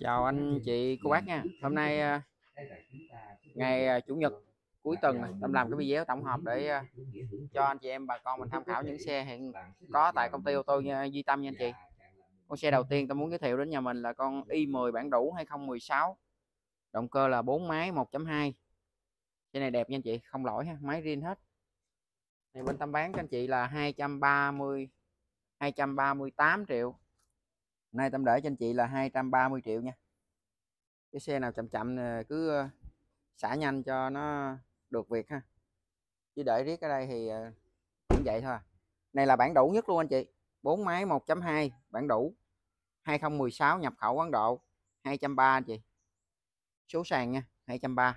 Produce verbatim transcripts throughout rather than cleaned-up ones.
Chào anh chị cô bác nha. Hôm nay à, ngày à, chủ nhật cuối tuần này, Tâm làm cái video tổng hợp để à, cho anh chị em bà con mình tham khảo những xe hiện có tại công ty ô tô nha- Duy Tâm nha anh chị. Con xe đầu tiên tôi muốn giới thiệu đến nhà mình là con i mười bản đủ hai không một sáu, động cơ là bốn máy một chấm hai. Xe này đẹp nha anh chị, không lỗi ha, máy riêng hết. Này bên Tâm bán cho anh chị là hai trăm ba mươi hai trăm ba mươi tám triệu. Nay Tâm để cho anh chị là hai trăm ba mươi triệu nha. Cái xe nào chậm chậm cứ à, xả nhanh cho nó được việc ha, chứ để riết ở đây thì cũng vậy thôi. Này là bản đủ nhất luôn anh chị, bốn máy một chấm hai bản đủ hai không một sáu, nhập khẩu Ấn Độ, hai trăm ba mươi anh chị, số sàn nha, hai trăm ba mươi.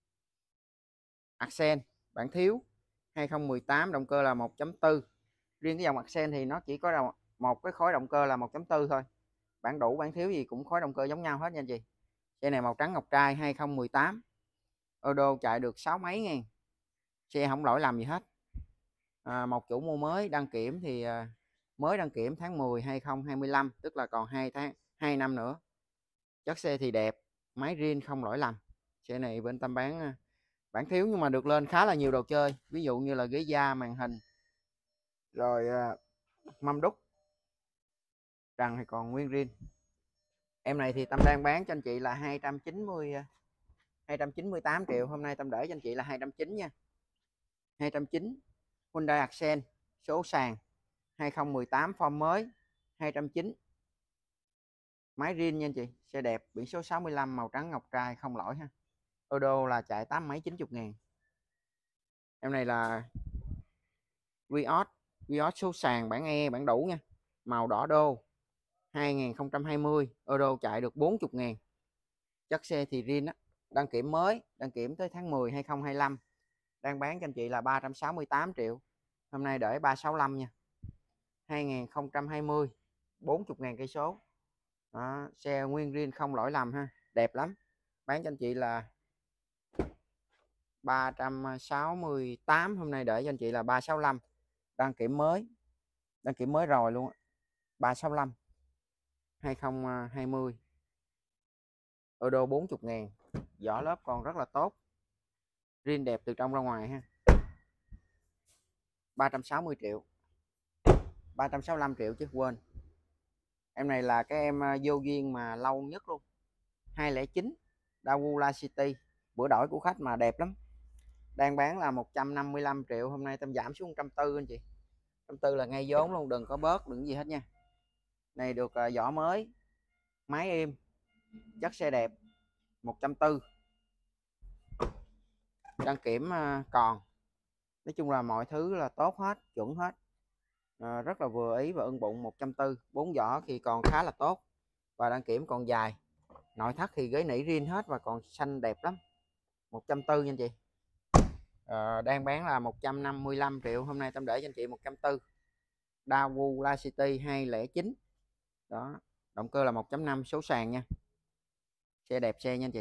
Accent bản thiếu hai không một tám, động cơ là một chấm bốn. Riêng cái dòng Accent thì nó chỉ có một cái khối động cơ là một chấm bốn thôi, bản đủ bản thiếu gì cũng khối động cơ giống nhau hết nha anh chị. Xe này màu trắng ngọc trai, hai không một tám, ô đô chạy được sáu mấy ngàn, xe không lỗi lầm gì hết. À, một chủ mua mới, đăng kiểm thì à, mới đăng kiểm tháng mười hai không hai lăm, tức là còn hai tháng hai năm nữa. Chất xe thì đẹp, máy riêng không lỗi lầm. Xe này bên Tâm bán à, bản thiếu nhưng mà được lên khá là nhiều đồ chơi, ví dụ như là ghế da, màn hình, rồi à, mâm đúc, trần thì còn nguyên riêng. Em này thì Tâm đang bán cho anh chị là hai trăm chín mươi hai trăm chín mươi tám triệu. Hôm nay Tâm để cho anh chị là hai trăm chín mươi nha, hai trăm chín mươi. Hyundai Accent số sàn hai không một tám, form mới, hai trăm chín mươi, máy riêng nha anh chị. Xe đẹp, biển số sáu mươi lăm, màu trắng ngọc trai, không lỗi ha. Ô đô là chạy tám mấy chín chục ngàn. Em này là Vios Vios số sàn bản E bản đủ nha, màu đỏ đô, hai không hai không, ô đô chạy được bốn mươi ngàn. Chất xe thì riêng á, đăng kiểm mới, đăng kiểm tới tháng mười hai không hai lăm. Đang bán cho anh chị là ba trăm sáu mươi tám triệu. Hôm nay để ba trăm sáu mươi lăm nha, hai không hai không, bốn mươi ngàn cây số. Đó, xe nguyên riêng không lỗi lầm ha, đẹp lắm. Bán cho anh chị là ba trăm sáu mươi tám, hôm nay để cho anh chị là ba trăm sáu mươi lăm. Đăng kiểm mới, đăng kiểm mới rồi luôn, ba trăm sáu mươi lăm, hai không hai không, ô đô bốn mươi ngàn, vỏ lớp còn rất là tốt, riêng đẹp từ trong ra ngoài ha. Ba trăm sáu mươi triệu, ba trăm sáu mươi lăm triệu chứ quên. Em này là cái em vô duyên mà lâu nhất luôn, hai không chín Daewoo City, bữa đổi của khách mà đẹp lắm. Đang bán là một trăm năm mươi lăm triệu, hôm nay Tâm giảm xuống một trăm bốn mươi anh chị. một trăm bốn mươi là ngay vốn luôn, đừng có bớt đừng gì hết nha. Này được uh, vỏ mới, máy êm, chất xe đẹp, một trăm bốn mươi. Đăng kiểm uh, còn, nói chung là mọi thứ là tốt hết, chuẩn hết, uh, rất là vừa ý và ưng bụng. Một trăm bốn mươi, bốn vỏ thì còn khá là tốt và đăng kiểm còn dài. Nội thất thì ghế nỉ riêng hết và còn xanh đẹp lắm. một trăm bốn mươi nha anh chị. Uh, đang bán là một trăm năm mươi lăm triệu, hôm nay Tâm để cho anh chị một trăm bốn mươi. Daewoo City hai không chín, đó, động cơ là một chấm năm, số sàn nha. Xe đẹp xe nha anh chị.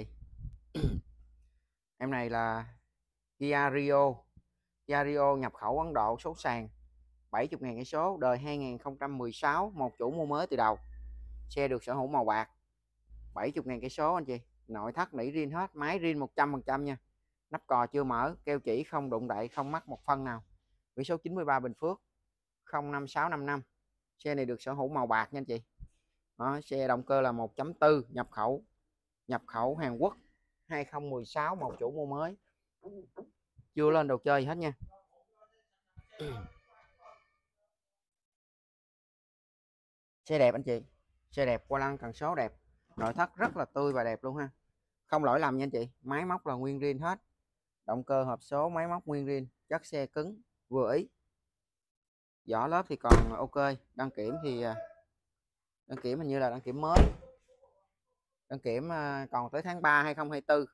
Em này là Kia Rio, Kia Rio nhập khẩu Ấn Độ, số sàn, bảy mươi ngàn cây số, đời hai không một sáu, một chủ mua mới từ đầu. Xe được sở hữu màu bạc, bảy mươi ngàn cây số anh chị. Nội thất nỉ riêng hết, máy riêng một trăm phần trăm nha. Nắp cò chưa mở, keo chỉ không đụng đậy, không mắc một phân nào. Biển số chín mươi ba Bình Phước không năm sáu năm năm. Xe này được sở hữu màu bạc nha anh chị. Đó, xe động cơ là một chấm bốn, nhập khẩu nhập khẩu Hàn Quốc, hai không một sáu, một chủ mua mới, chưa lên đồ chơi gì hết nha. Xe đẹp anh chị, xe đẹp, qua lăng cần số đẹp, nội thất rất là tươi và đẹp luôn ha, không lỗi lầm nha anh chị. Máy móc là nguyên riêng hết, động cơ hộp số, máy móc nguyên riêng, chất xe cứng vừa ý. Vỏ lớp thì còn ok. Đăng kiểm thì đăng kiểm hình như là đăng kiểm mới, đăng kiểm còn tới tháng ba hai không hai tư.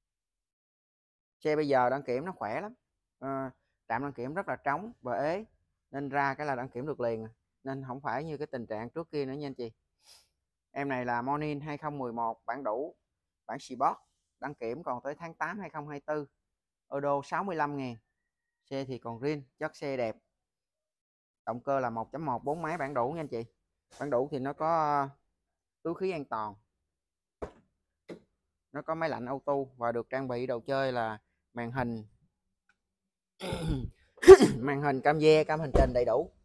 Xe bây giờ đăng kiểm nó khỏe lắm, à, trạm đăng kiểm rất là trống và ế, nên ra cái là đăng kiểm được liền, nên không phải như cái tình trạng trước kia nữa nha anh chị. Em này là Morning hai không một một, bản đủ, bản Sport, đăng kiểm còn tới tháng tám hai không hai tư, ô đô sáu mươi lăm ngàn. Xe thì còn riêng, chất xe đẹp, động cơ là một chấm một, bốn máy, bản đủ nha anh chị. Bản đủ thì nó có túi khí an toàn, nó có máy lạnh auto và được trang bị đồ chơi là màn hình màn hình cam ve, cam hành trình đầy đủ.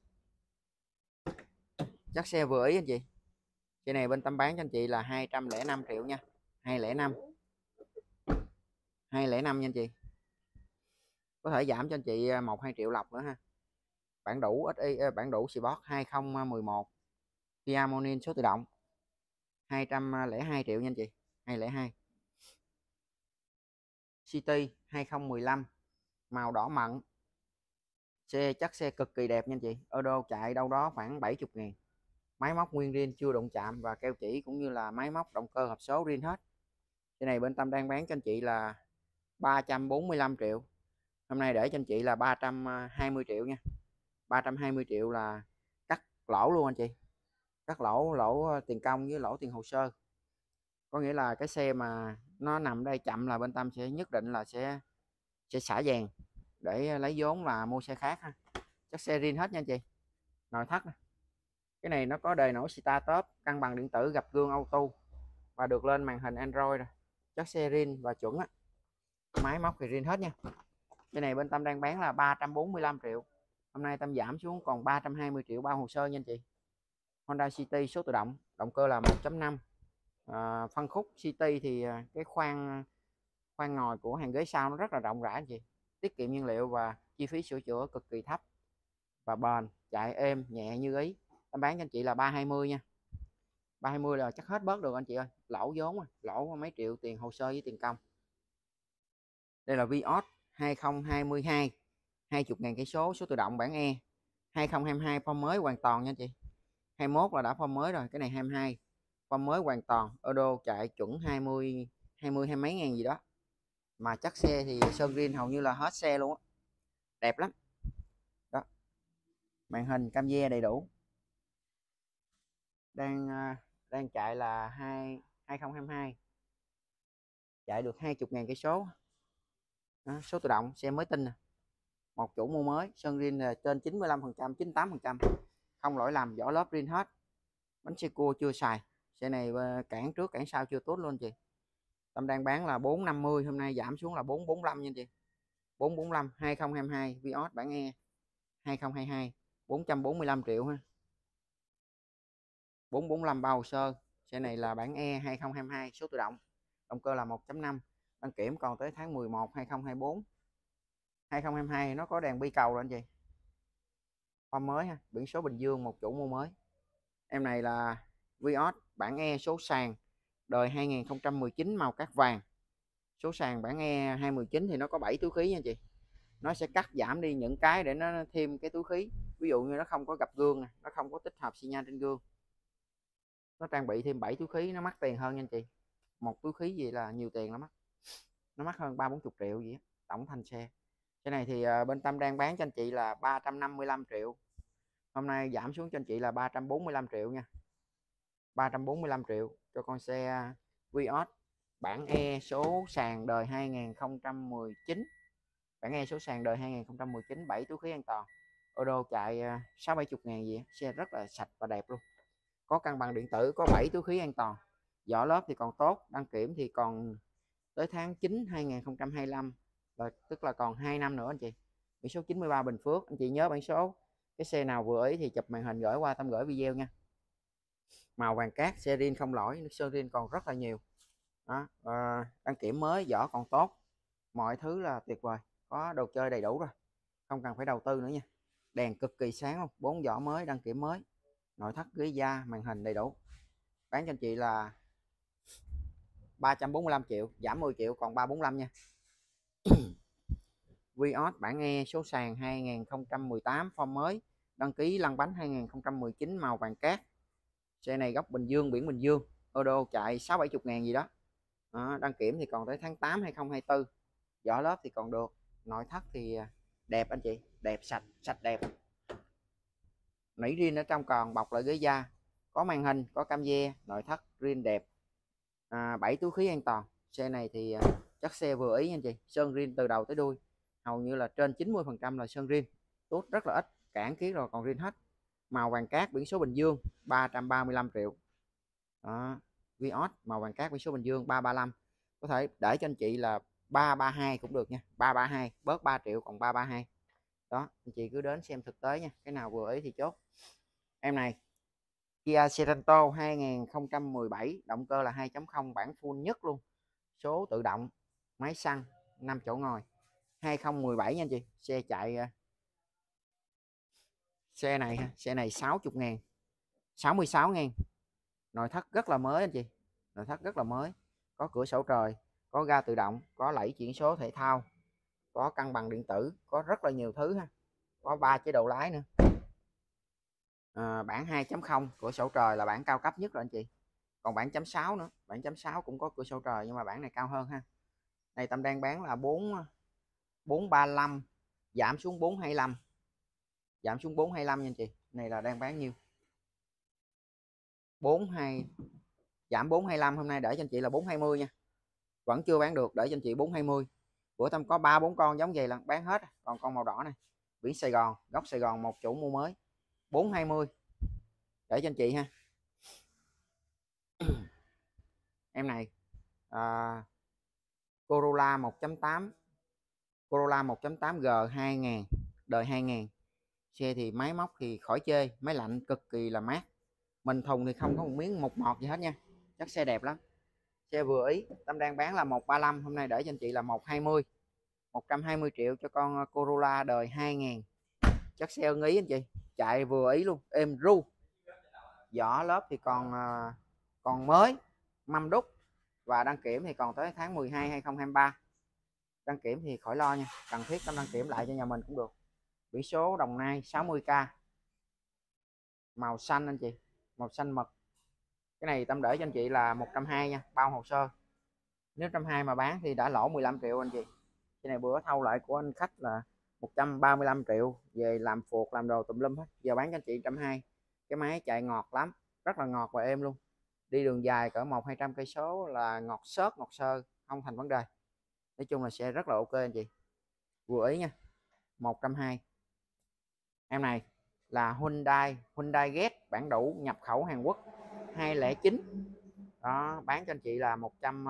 Chắc xe vừa ý anh chị. Xe này bên Tâm bán cho anh chị là hai trăm lẻ năm triệu nha. hai trăm lẻ năm hai trăm lẻ năm nha anh chị. Có thể giảm cho anh chị một hai triệu lọc nữa ha. Bản đủ ích i, bản đủ Sport hai không một một Kia Morning số tự động hai trăm lẻ hai triệu nha anh chị. hai trăm lẻ hai. City hai không một lăm màu đỏ mận. Xe chắc xe cực kỳ đẹp nha anh chị. Ở đô chạy đâu đó khoảng bảy mươi ngàn. Máy móc nguyên riêng chưa đụng chạm và keo chỉ cũng như là máy móc động cơ hộp số riêng hết. Cái này bên Tâm đang bán cho anh chị là ba trăm bốn mươi lăm triệu. Hôm nay để cho anh chị là ba trăm hai mươi triệu nha. ba trăm hai mươi triệu là cắt lỗ luôn anh chị. Cắt lỗ lỗ tiền công với lỗ tiền hồ sơ. Có nghĩa là cái xe mà nó nằm đây chậm là bên Tâm sẽ nhất định là sẽ sẽ xả vàng để lấy vốn là mua xe khác ha. Chắc xe riêng hết nha anh chị. Nội thất này. Cái này nó có đề nổi Star Top, cân bằng điện tử, gập gương auto và được lên màn hình Android rồi. Chắc xe riêng và chuẩn á. Máy móc thì riêng hết nha. Cái này bên Tâm đang bán là ba trăm bốn mươi lăm triệu. Hôm nay Tâm giảm xuống còn ba trăm hai mươi triệu bao hồ sơ nha anh chị. Honda City số tự động, động cơ là một chấm năm. À, phân khúc City thì cái khoang khoang ngồi của hàng ghế sau nó rất là rộng rãi anh chị. Tiết kiệm nhiên liệu và chi phí sửa chữa cực kỳ thấp và bền, chạy êm nhẹ như ý. Em bán cho anh chị là ba trăm hai mươi nha. ba trăm hai mươi là chắc hết bớt được anh chị ơi. Lỗ vốn rồi, lỗ mấy triệu tiền hồ sơ với tiền công. Đây là Vios hai không hai hai, hai mươi ngàn cây số, số tự động bản E. hai không hai hai form mới hoàn toàn nha anh chị. hai mốt là đã form mới rồi, cái này hai hai form mới hoàn toàn. Euro chạy chuẩn hai mươi hai mươi hai mấy ngàn gì đó. Mà chắc xe thì sơn green hầu như là hết xe luôn á. Đẹp lắm. Đó. Màn hình cam ve đầy đủ. Đang đang chạy là hai không hai hai. Chạy được hai mươi ngàn cây số. Đó, số tự động, xe mới tinh nè. Một chủ mua mới, sơn green là trên chín mươi lăm phần trăm, chín mươi tám phần trăm. Không lỗi lầm, vỏ lớp green hết. Bánh xe cua chưa xài. Xe này cản trước cản sau chưa tốt luôn chị. Tâm đang bán là bốn trăm năm mươi, hôm nay giảm xuống là bốn trăm bốn mươi lăm nha chị. bốn trăm bốn mươi lăm, hai không hai hai Vios bản E hai không hai hai, bốn trăm bốn mươi lăm triệu ha. bốn trăm bốn mươi lăm bao hồ sơ. Xe này là bản E hai không hai hai số tự động. Động cơ là một chấm năm. Đăng kiểm còn tới tháng mười một hai không hai tư. hai không hai hai nó có đèn bi cầu rồi anh chị. Form mới ha, biển số Bình Dương, một chủ mua mới. Em này là Vios bản E số sàn đời hai không một chín màu cát vàng. Số sàn bản E hai một chín thì nó có bảy túi khí nha anh chị. Nó sẽ cắt giảm đi những cái để nó thêm cái túi khí. Ví dụ như nó không có gập gương, nó không có tích hợp xi nhan trên gương. Nó trang bị thêm bảy túi khí, nó mắc tiền hơn nha anh chị. Một túi khí gì là nhiều tiền lắm á. Nó mắc hơn ba bốn mươi triệu gì á, tổng thành xe. Cái này thì bên Tâm đang bán cho anh chị là ba trăm năm mươi lăm triệu. Hôm nay giảm xuống cho anh chị là ba trăm bốn mươi lăm triệu nha. ba trăm bốn mươi lăm triệu cho con xe Vios bản E số sàn đời hai không một chín. Bản E số sàn đời hai không một chín, bảy túi khí an toàn. Ô đô chạy sáu bảy mươi ngàn gì. Xe rất là sạch và đẹp luôn. Có cân bằng điện tử, có bảy túi khí an toàn. Vỏ lớp thì còn tốt, đăng kiểm thì còn tới tháng chín hai không hai lăm, và tức là còn hai năm nữa anh chị. Biển số chín mươi ba Bình Phước. Anh chị nhớ bản số. Cái xe nào vừa ý thì chụp màn hình gửi qua Tâm gửi video nha. Màu vàng cát, xe riêng không lỗi, nước sơn riêng còn rất là nhiều. Đó, à, đăng kiểm mới, vỏ còn tốt, mọi thứ là tuyệt vời, có đồ chơi đầy đủ rồi, không cần phải đầu tư nữa nha. Đèn cực kỳ sáng luôn, bốn vỏ mới, đăng kiểm mới, nội thất ghế da, màn hình đầy đủ. Bán cho anh chị là ba trăm bốn mươi lăm triệu, giảm mười triệu còn ba trăm bốn mươi lăm nha. Vios bản E số sàn hai không một tám form mới, đăng ký lăn bánh hai không một chín màu vàng cát. Xe này gốc Bình Dương, biển Bình Dương, ô đô chạy sáu bảy mươi ngàn gì đó. Đó, đăng kiểm thì còn tới tháng tám hai không hai tư. Vỏ lớp thì còn được, nội thất thì đẹp anh chị, đẹp sạch, sạch đẹp. Nỉ riêng ở trong còn bọc lại ghế da, có màn hình, có cam ve, nội thất riêng đẹp. À, bảy túi khí an toàn. Xe này thì chắc xe vừa ý anh chị, sơn riêng từ đầu tới đuôi, hầu như là trên chín mươi phần trăm là sơn riêng, tốt rất là ít, cản kiết rồi còn riêng hết. Màu vàng cát, biển số Bình Dương, ba trăm ba mươi lăm triệu. Đó, Vios màu vàng cát, biển số Bình Dương ba trăm ba mươi lăm. có thể để cho anh chị là ba ba hai cũng được nha, ba ba hai bớt ba triệu còn ba ba hai. Đó, anh chị cứ đến xem thực tế nha, cái nào vừa ý thì chốt. Em này Kia Sorento hai không một bảy, động cơ là hai chấm không bản full nhất luôn, số tự động, máy xăng, năm chỗ ngồi, hai không một bảy nha anh chị. Xe chạy xe này xe này sáu mươi ngàn, sáu mươi sáu ngàn. Nội thất rất là mới anh chị, nội thất rất là mới, có cửa sổ trời, có ga tự động, có lẫy chuyển số thể thao, có cân bằng điện tử, có rất là nhiều thứ ha, có ba chế độ lái nữa. À, bản hai chấm không cửa sổ trời là bản cao cấp nhất rồi anh chị, còn bản chấm sáu nữa, bản chấm sáu cũng có cửa sổ trời nhưng mà bản này cao hơn ha. Này Tâm đang bán là bốn bốn ba lăm, giảm xuống bốn hai lăm, giảm xuống bốn hai lăm nha anh chị. Này là đang bán nhiêu, bốn hai, giảm bốn hai lăm, hôm nay để cho anh chị là bốn hai mươi nha, vẫn chưa bán được, để cho anh chị bốn hai mươi. Bữa Tâm có ba bốn con giống vậy là bán hết, còn con màu đỏ này biển Sài Gòn, góc Sài Gòn, một chủ mua mới, bốn hai mươi để cho anh chị ha. Em này à, Corolla một chấm tám, Corolla một chấm tám G hai nghìn, đời hai nghìn. Xe thì máy móc thì khỏi chê, máy lạnh cực kỳ là mát, mình thùng thì không có một miếng một mọt gì hết nha, chắc xe đẹp lắm, xe vừa ý. Tâm đang bán là một ba lăm, hôm nay để cho anh chị là một hai mươi, một trăm hai mươi triệu cho con Corolla đời hai nghìn, chắc xe ưng ý anh chị, chạy vừa ý luôn, êm ru. Vỏ lớp thì còn còn mới, mâm đúc, và đăng kiểm thì còn tới tháng mười hai hai không hai ba. Đăng kiểm thì khỏi lo nha, cần thiết Tâm đăng kiểm lại cho nhà mình cũng được. Biển số Đồng Nai sáu mươi k, màu xanh anh chị, màu xanh mật. Cái này Tâm để cho anh chị là một trăm hai mươi nha, bao hồ sơ. Nếu một trăm hai mươi mà bán thì đã lỗ mười lăm triệu anh chị. Cái này bữa thâu lại của anh khách là một trăm ba mươi lăm triệu, về làm phuộc làm đồ tùm lum hết, giờ bán cho anh chị một trăm hai mươi. Cái máy chạy ngọt lắm, rất là ngọt và êm luôn, đi đường dài cỡ một hai trăm cây số là ngọt xớt ngọt sơ, không thành vấn đề. Nói chung là sẽ rất là ok anh chị, vừa ý nha, một trăm hai mươi. Em này là Hyundai Hyundai Getz bản đủ nhập khẩu Hàn Quốc hai không chín. Đó, bán cho anh chị là một trăm,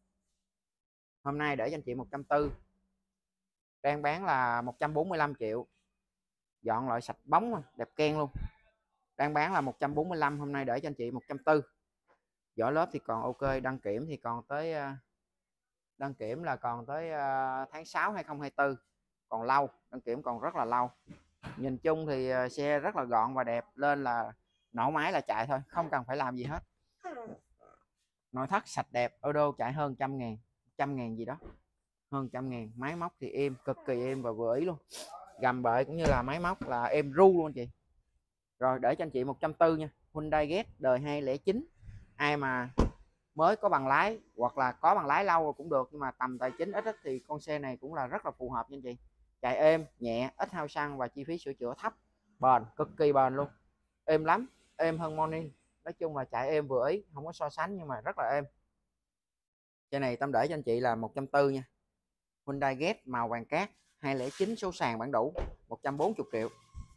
hôm nay để cho anh chị một trăm bốn mươi, đang bán là một trăm bốn mươi lăm triệu, dọn loại sạch bóng đẹp ken luôn, đang bán là một trăm bốn mươi lăm, hôm nay để cho anh chị một trăm bốn mươi. Vỏ lớp thì còn ok, đăng kiểm thì còn tới đăng kiểm là còn tới tháng sáu hai không hai tư, còn lâu, đăng kiểm còn rất là lâu. Nhìn chung thì xe rất là gọn và đẹp, lên là nổ máy là chạy thôi, không cần phải làm gì hết. Nội thất sạch đẹp, ô đô chạy hơn trăm ngàn, trăm ngàn gì đó, hơn trăm ngàn. Máy móc thì êm, cực kỳ êm và vừa ý luôn, gầm bệ cũng như là máy móc là êm ru luôn chị. Rồi để cho anh chị một trăm bốn mươi nha, Hyundai Getz đời hai không chín. Ai mà mới có bằng lái hoặc là có bằng lái lâu rồi cũng được, nhưng mà tầm tài chính ít ít thì con xe này cũng là rất là phù hợp nha anh chị. Chạy êm nhẹ, ít hao xăng và chi phí sửa chữa thấp, bền, cực kỳ bền luôn, êm lắm, êm hơn Morning. Nói chung là chạy êm vừa ý, không có so sánh nhưng mà rất là êm. Xe này Tâm để cho anh chị là một trăm bốn mươi nha, Hyundai Getz màu vàng cát hai không chín, số sàn bản đủ, một trăm bốn mươi triệu.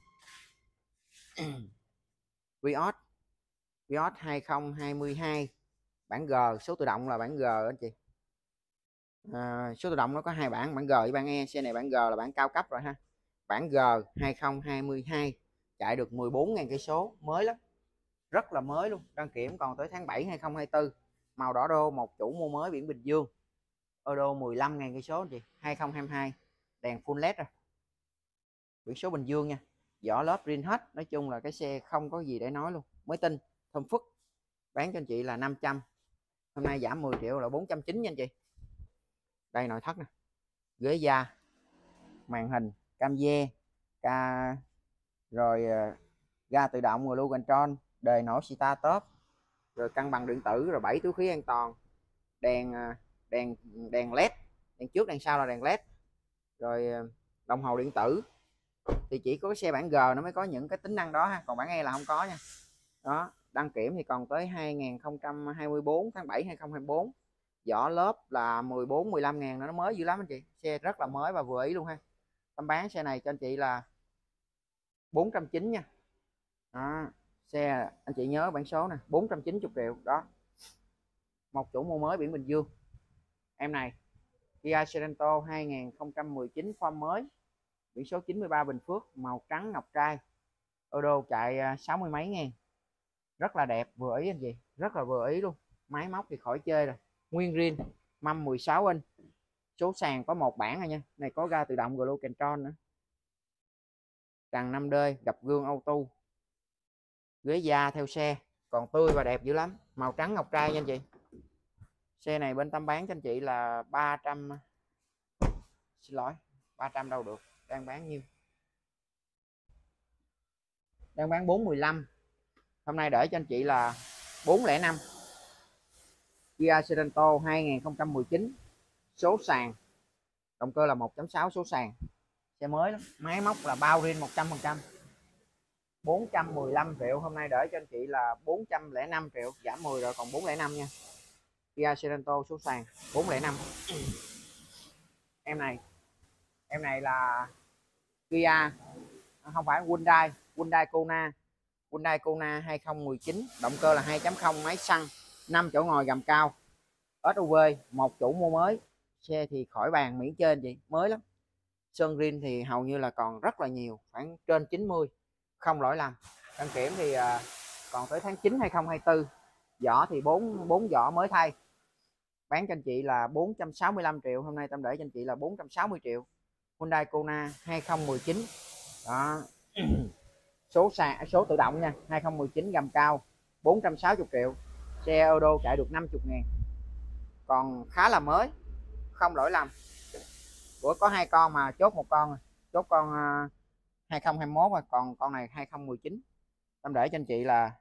Vios Vios hai không hai hai bản G, số tự động là bản G anh chị. À, số tự động nó có hai bản, bản G với bản E. Xe này bản G là bản cao cấp rồi ha. Bản G hai không hai hai chạy được mười bốn nghìn cây số, mới lắm, rất là mới luôn. Đăng kiểm còn tới tháng bảy hai không hai tư. Màu đỏ đô, một chủ mua mới biển Bình Dương. Ô đô mười lăm nghìn cây số anh chị, hai không hai hai, đèn full led rồi. Biển số Bình Dương nha. Vỏ lớp riêng hết, nói chung là cái xe không có gì để nói luôn, mới tinh, thơm phức. Bán cho anh chị là năm trăm, hôm nay giảm mười triệu là bốn trăm chín mươi nha anh chị. Đây nội thất nè, ghế da, màn hình cam ve, ca, rồi ga tự động, rồi lưu control, đề nổ Sita top, rồi cân bằng điện tử, rồi bảy túi khí an toàn, đèn đèn đèn led, đèn trước đèn sau là đèn led, rồi đồng hồ điện tử. Thì chỉ có cái xe bản G nó mới có những cái tính năng đó ha, còn bản E là không có nha. Đó, đăng kiểm thì còn tới hai không hai tư, tháng bảy hai không hai tư. Vỏ lớp là mười bốn mười lăm ngàn, nó mới dữ lắm anh chị, xe rất là mới và vừa ý luôn ha. Tâm bán xe này cho anh chị là bốn trăm chín mươi nha. Đó, xe anh chị nhớ bản số nè, bốn trăm chín mươi triệu đó, một chủ mua mới biển Bình Dương. Em này Kia Sorento hai không một chín form mới, biển số chín mươi ba Bình Phước, màu trắng ngọc trai, ô đô chạy sáu mươi mấy ngàn, rất là đẹp, vừa ý anh chị, rất là vừa ý luôn. Máy móc thì khỏi chơi rồi, nguyên riêng, mâm mười sáu inch, số sàn có một bản rồi nha, này có ga tự động Glo Control nữa, trần năm D, gập gương auto, ghế da theo xe, còn tươi và đẹp dữ lắm, màu trắng ngọc trai nha anh chị. Xe này bên Tâm bán cho anh chị là ba trăm, xin lỗi, ba trăm đâu được, đang bán nhiêu, đang bán bốn mười lăm, hôm nay để cho anh chị là bốn không năm. Kia Sorento hai không một chín, số sàn, động cơ là một chấm sáu số sàn, xe mới lắm, máy móc là bao riêng một trăm phần trăm, bốn trăm mười lăm triệu, hôm nay để cho anh chị là bốn trăm lẻ năm triệu, giảm mười rồi còn bốn không năm nha. Kia Sorento số sàn bốn không năm. Em này em này là Kia, không phải, Hyundai Hyundai Kona, Hyundai Kona hai không một chín, động cơ là hai chấm không, máy xăng, năm chỗ ngồi gầm cao, ét u vê, một chủ mua mới, xe thì khỏi bàn miễn trên chị, mới lắm, sơn rin thì hầu như là còn rất là nhiều, khoảng trên chín mươi, không lỗi lầm. Đăng kiểm thì còn tới tháng chín hai không hai tư, vỏ thì bốn bốn vỏ mới thay, bán cho anh chị là bốn trăm sáu mươi lăm triệu, hôm nay Tâm để cho anh chị là bốn trăm sáu mươi triệu. Hyundai Kona hai không một chín đó. Số sàn, số tự động nha, hai không một chín gầm cao, bốn trăm sáu mươi triệu, xe ô tô chạy được năm mươi ngàn, còn khá là mới, không lỗi lầm. Bữa có hai con mà chốt một con, chốt con uh, hai không hai mốt rồi, còn con này hai không một chín. Tâm để cho anh chị là,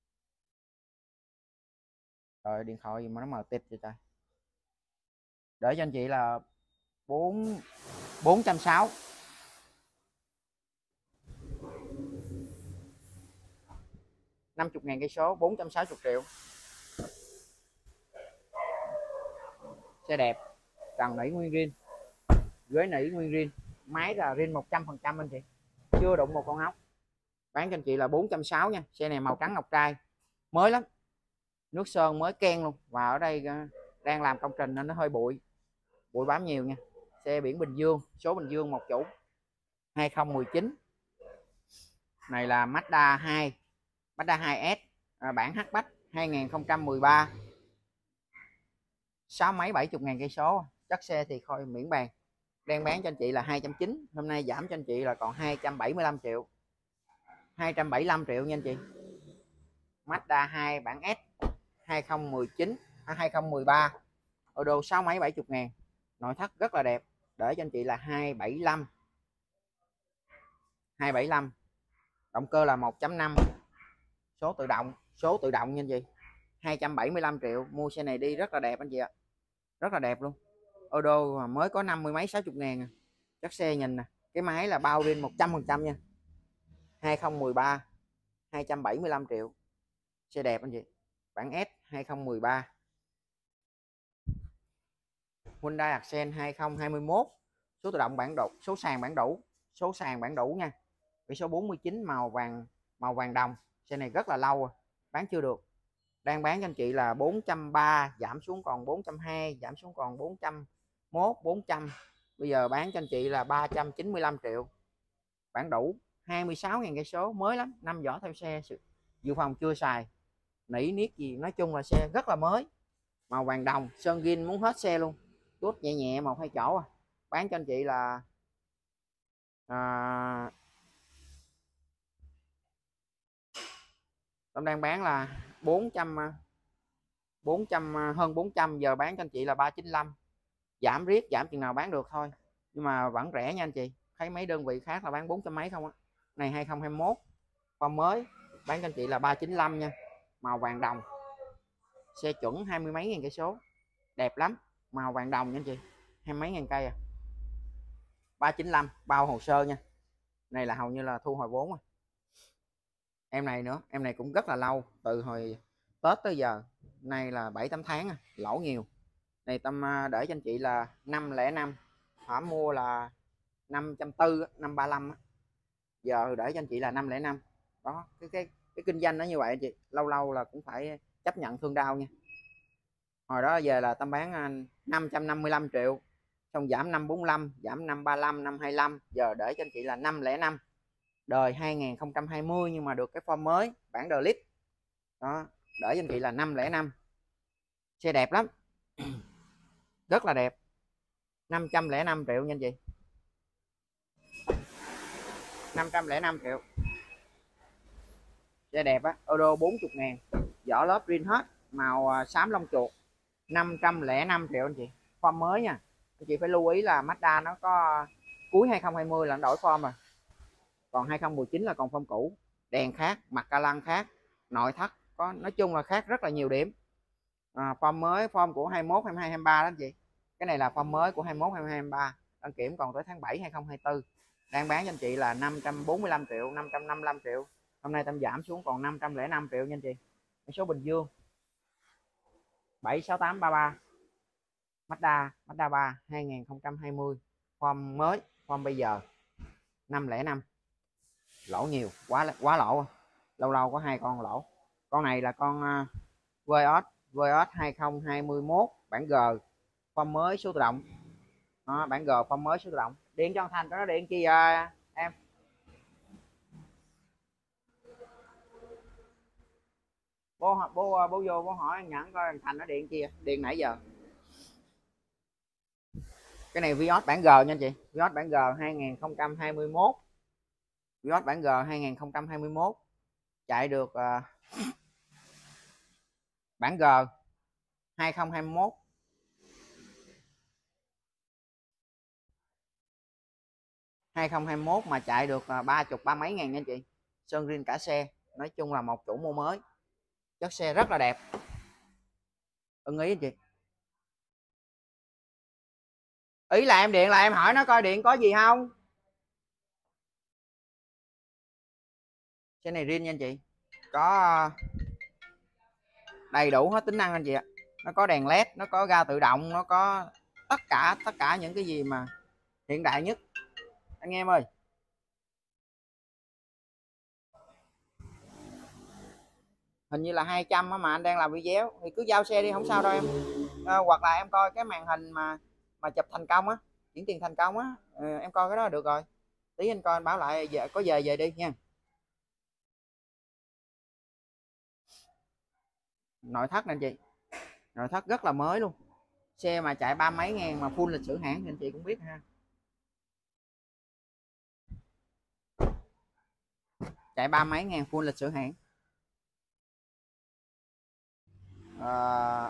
rồi điện thoại gì mà nó mờ tịt vậy trời, để cho anh chị là bốn bốn trăm sáu, năm mươi ngàn cây số, bốn trăm sáu mươi triệu, xe đẹp, trần nỉ nguyên riêng, ghế nỉ nguyên riêng, máy là riêng một trăm phần trăm anh chị, chưa đụng một con ốc, bán cho anh chị là bốn trăm sáu mươi nha. Xe này màu trắng ngọc trai, mới lắm, nước sơn mới ken luôn, và ở đây đang làm công trình nên nó hơi bụi bụi bám nhiều nha. Xe biển Bình Dương, số Bình Dương, một chủ, hai không một chín. Này là Mazda hai, Mazda hai S, à, bản hatchback hai không một ba, sáu mấy bảy mươi ngàn cây số, chất xe thì khỏi miễn bàn, đang bán cho anh chị là hai trăm chín mươi, hôm nay giảm cho anh chị là còn hai trăm bảy mươi lăm triệu, hai trăm bảy mươi lăm triệu nha anh chị. Mazda hai bản S hai không một chín, à, hai không một ba, ô đô sáu mấy bảy mươi ngàn, nội thất rất là đẹp, để cho anh chị là hai trăm bảy mươi lăm, hai trăm bảy mươi lăm, động cơ là một chấm năm, số tự động, số tự động nha anh chị, hai trăm bảy mươi lăm triệu, mua xe này đi rất là đẹp anh chị ạ, rất là đẹp luôn. Ô đô mà mới có năm mươi mấy sáu mươi ngàn, chắc xe nhìn nè, cái máy là bao riêng một trăm phần trăm nha, hai không một ba, hai trăm bảy mươi lăm triệu, xe đẹp anh chị, bản S hai không một ba. Hyundai Accent hai không hai mốt, số tự động bản đủ, số sàn bản đủ, số sàn bản đủ nha, biển số bốn mươi chín, màu vàng, màu vàng đồng, xe này rất là lâu rồi, bán chưa được, đang bán cho anh chị là bốn trăm ba mươi, giảm xuống còn bốn trăm hai mươi, giảm xuống còn bốn trăm mốt, bốn trăm, bây giờ bán cho anh chị là ba trăm chín mươi lăm triệu, bản đủ, hai mươi sáu ngàn cây số, mới lắm, năm vỏ theo xe, dự phòng chưa xài, nỉ niết gì, nói chung là xe rất là mới, màu vàng đồng, sơn gin muốn hết xe luôn, tuốt nhẹ nhẹ một hai chỗ à. Bán cho anh chị là à, Tâm đang bán là bốn trăm, bốn trăm, hơn bốn trăm, giờ bán cho anh chị là ba trăm chín mươi lăm, giảm riết, giảm chừng nào bán được thôi, nhưng mà vẫn rẻ nha anh chị, thấy mấy đơn vị khác là bán bốn trăm mấy không á, này hai không hai mốt con mới, bán cho anh chị là ba trăm chín mươi lăm nha, màu vàng đồng, xe chuẩn hai mươi mấy ngàn cây số, đẹp lắm, màu vàng đồng nha anh chị, hai mấy ngàn cây à, ba trăm chín mươi lăm bao hồ sơ nha, này là hầu như là thu hồi vốn rồi. Em này nữa, em này cũng rất là lâu, từ hồi Tết tới giờ, nay là bảy tám tháng à, lỗ nhiều, này Tâm để cho anh chị là năm không năm, họ mua là năm trăm tư, năm ba lăm, giờ để cho anh chị là năm không năm đó, cái cái cái kinh doanh nó như vậy anh chị, lâu lâu là cũng phải chấp nhận thương đau nha. Hồi đó về là Tâm bán năm trăm năm mươi lăm triệu, xong giảm năm bốn lăm, giảm năm ba lăm, năm hai lăm, giờ để cho anh chị là năm không năm, đời hai không hai không, nhưng mà được cái form mới bản The List đó, để cho anh chị là năm không năm. Xe đẹp lắm, rất là đẹp, năm trăm lẻ năm triệu nha anh chị, năm trăm lẻ năm triệu. Xe đẹp á, Euro bốn mươi ngàn, vỏ lớp zin hết, màu xám lông chuột, năm trăm lẻ năm triệu anh chị, form mới nha. Anh chị phải lưu ý là Mazda nó có cuối hai không hai không là nó đổi form rồi, còn hai không một chín là còn form cũ, đèn khác, mặt ca lăng khác, nội thất có, nói chung là khác rất là nhiều điểm. À, form mới, form của hai mốt, hai hai, hai ba đó anh chị, cái này là form mới của hai mốt, hai hai, hai ba, đăng kiểm còn tới tháng bảy hai không hai tư, đang bán cho anh chị là năm trăm bốn mươi lăm triệu, năm trăm năm mươi lăm triệu, hôm nay Tâm giảm xuống còn năm trăm lẻ năm triệu nha anh chị. Số Bình Dương bảy sáu tám ba ba, Mazda Mazda ba hai không hai không, form mới, form bây giờ năm không năm, lỗ nhiều quá, quá lỗ, lâu lâu có hai con lỗ. Con này là con uh, Vios Vios hai không hai mốt bản G, form mới số tự động đó, bản G form mới số tự động. Điện cho Thành có nó điện chi à, em bố bố bố vô bố hỏi nhẫn coi Thành nó điện chi, điện nãy giờ. Cái này Vios bản G nha anh chị, Vios bản G hai không hai mốt, Vios bản G hai không hai mốt, chạy được uh, bản G hai không hai mốt, hai không hai mốt mà chạy được ba chục ba mấy ngàn nha anh chị, sơn riêng cả xe, nói chung là một chủ mua mới, chất xe rất là đẹp, ưng ý anh chị. Ý là em điện là em hỏi nó coi điện có gì không. Xe này riêng nha anh chị, có đầy đủ hết tính năng anh chị ạ, nó có đèn led, nó có ga tự động, nó có tất cả tất cả những cái gì mà hiện đại nhất anh em ơi. Hình như là hai trăm mà anh đang làm video thì cứ giao xe đi không sao đâu em, à, hoặc là em coi cái màn hình mà mà chụp thành công á, chuyển tiền thành công á, à, em coi cái đó được rồi, tí anh coi anh báo lại về, có về về đi nha. Nội thất nè anh chị, nội thất rất là mới luôn, xe mà chạy ba mấy ngàn mà full lịch sử hãng thì anh chị cũng biết ha, chạy ba mấy ngàn full lịch sử hãng. À,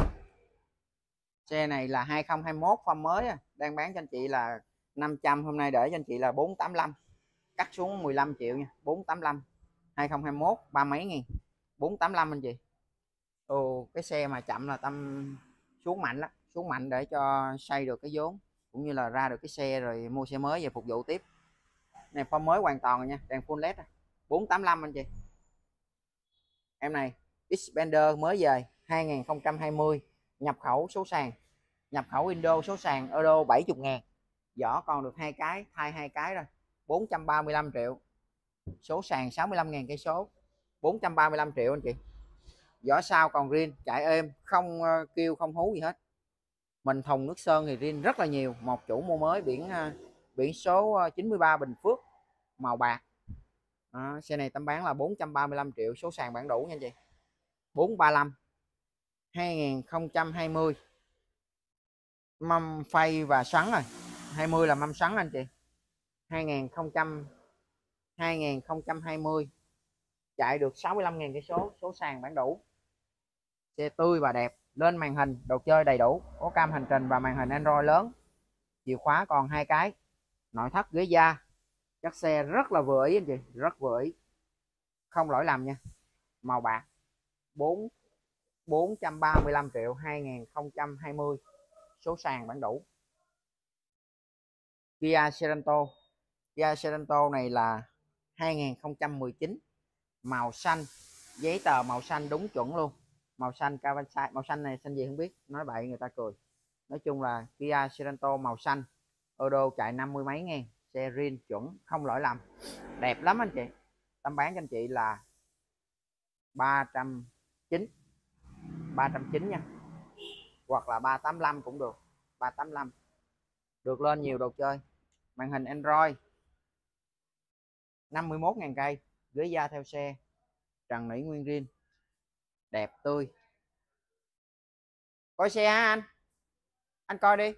xe này là hai không hai mốt form mới, đang bán cho anh chị là năm trăm, hôm nay để cho anh chị là bốn tám lăm, cắt xuống mười lăm triệu nha, bốn tám lăm, hai không hai mốt ba mấy ngàn, bốn tám lăm anh chị. Ồ, cái xe mà chậm là Tâm xuống mạnh lắm, xuống mạnh để cho xây được cái vốn cũng như là ra được cái xe rồi mua xe mới về phục vụ tiếp. Này form mới hoàn toàn rồi nha, đèn full led, bốn tám lăm anh chị. Em này Xpander mới về hai không hai không, nhập khẩu số sàn, nhập khẩu Indo số sàn Euro bảy mươi ngàn, vỏ còn được hai cái, thay hai cái rồi, bốn trăm ba mươi lăm triệu, số sàn sáu mươi lăm ngàn cây số, bốn trăm ba mươi lăm triệu anh chị. Vỏ sau còn riêng, chạy êm, không uh, kêu không hú gì hết. Mình thùng nước sơn thì riêng rất là nhiều, một chủ mua mới, biển uh, biển số uh, chín mươi ba Bình Phước màu bạc. À, xe này Tâm bán là bốn trăm ba mươi lăm triệu, số sàn bản đủ nha anh chị. bốn ba lăm hai không hai không, mâm phay và xoắn rồi, hai mươi là mâm xoắn anh chị. hai không hai không hai không, chạy được sáu mươi lăm ngàn cây số, số sàn bản đủ, xe tươi và đẹp, lên màn hình đồ chơi đầy đủ, có cam hành trình và màn hình Android lớn, chìa khóa còn hai cái, nội thất ghế da, chắc xe rất là vừa ý anh chị, rất vừa ý, không lỗi lầm nha, màu bạc, bốn bốn trăm ba mươi lăm triệu, hai không hai không, số sàn bản đủ. Kia Sorento, Kia Sorento này là hai không một chín, màu xanh, giấy tờ màu xanh đúng chuẩn luôn, màu xanh Kawasaki, màu xanh này xanh gì không biết, nói bậy người ta cười. Nói chung là Kia Sorento màu xanh, Euro chạy năm mươi mấy ngàn, xe riêng chuẩn không lỗi lầm, đẹp lắm anh chị. Tâm bán cho anh chị là ba trăm chín mươi, ba trăm chín mươi nha, hoặc là ba tám lăm cũng được, ba tám lăm được lên nhiều đồ chơi. Màn hình Android, năm mươi mốt ngàn cây, ghế da theo xe, trần nỉ nguyên zin, đẹp tươi. Coi xe hả anh? Anh coi đi.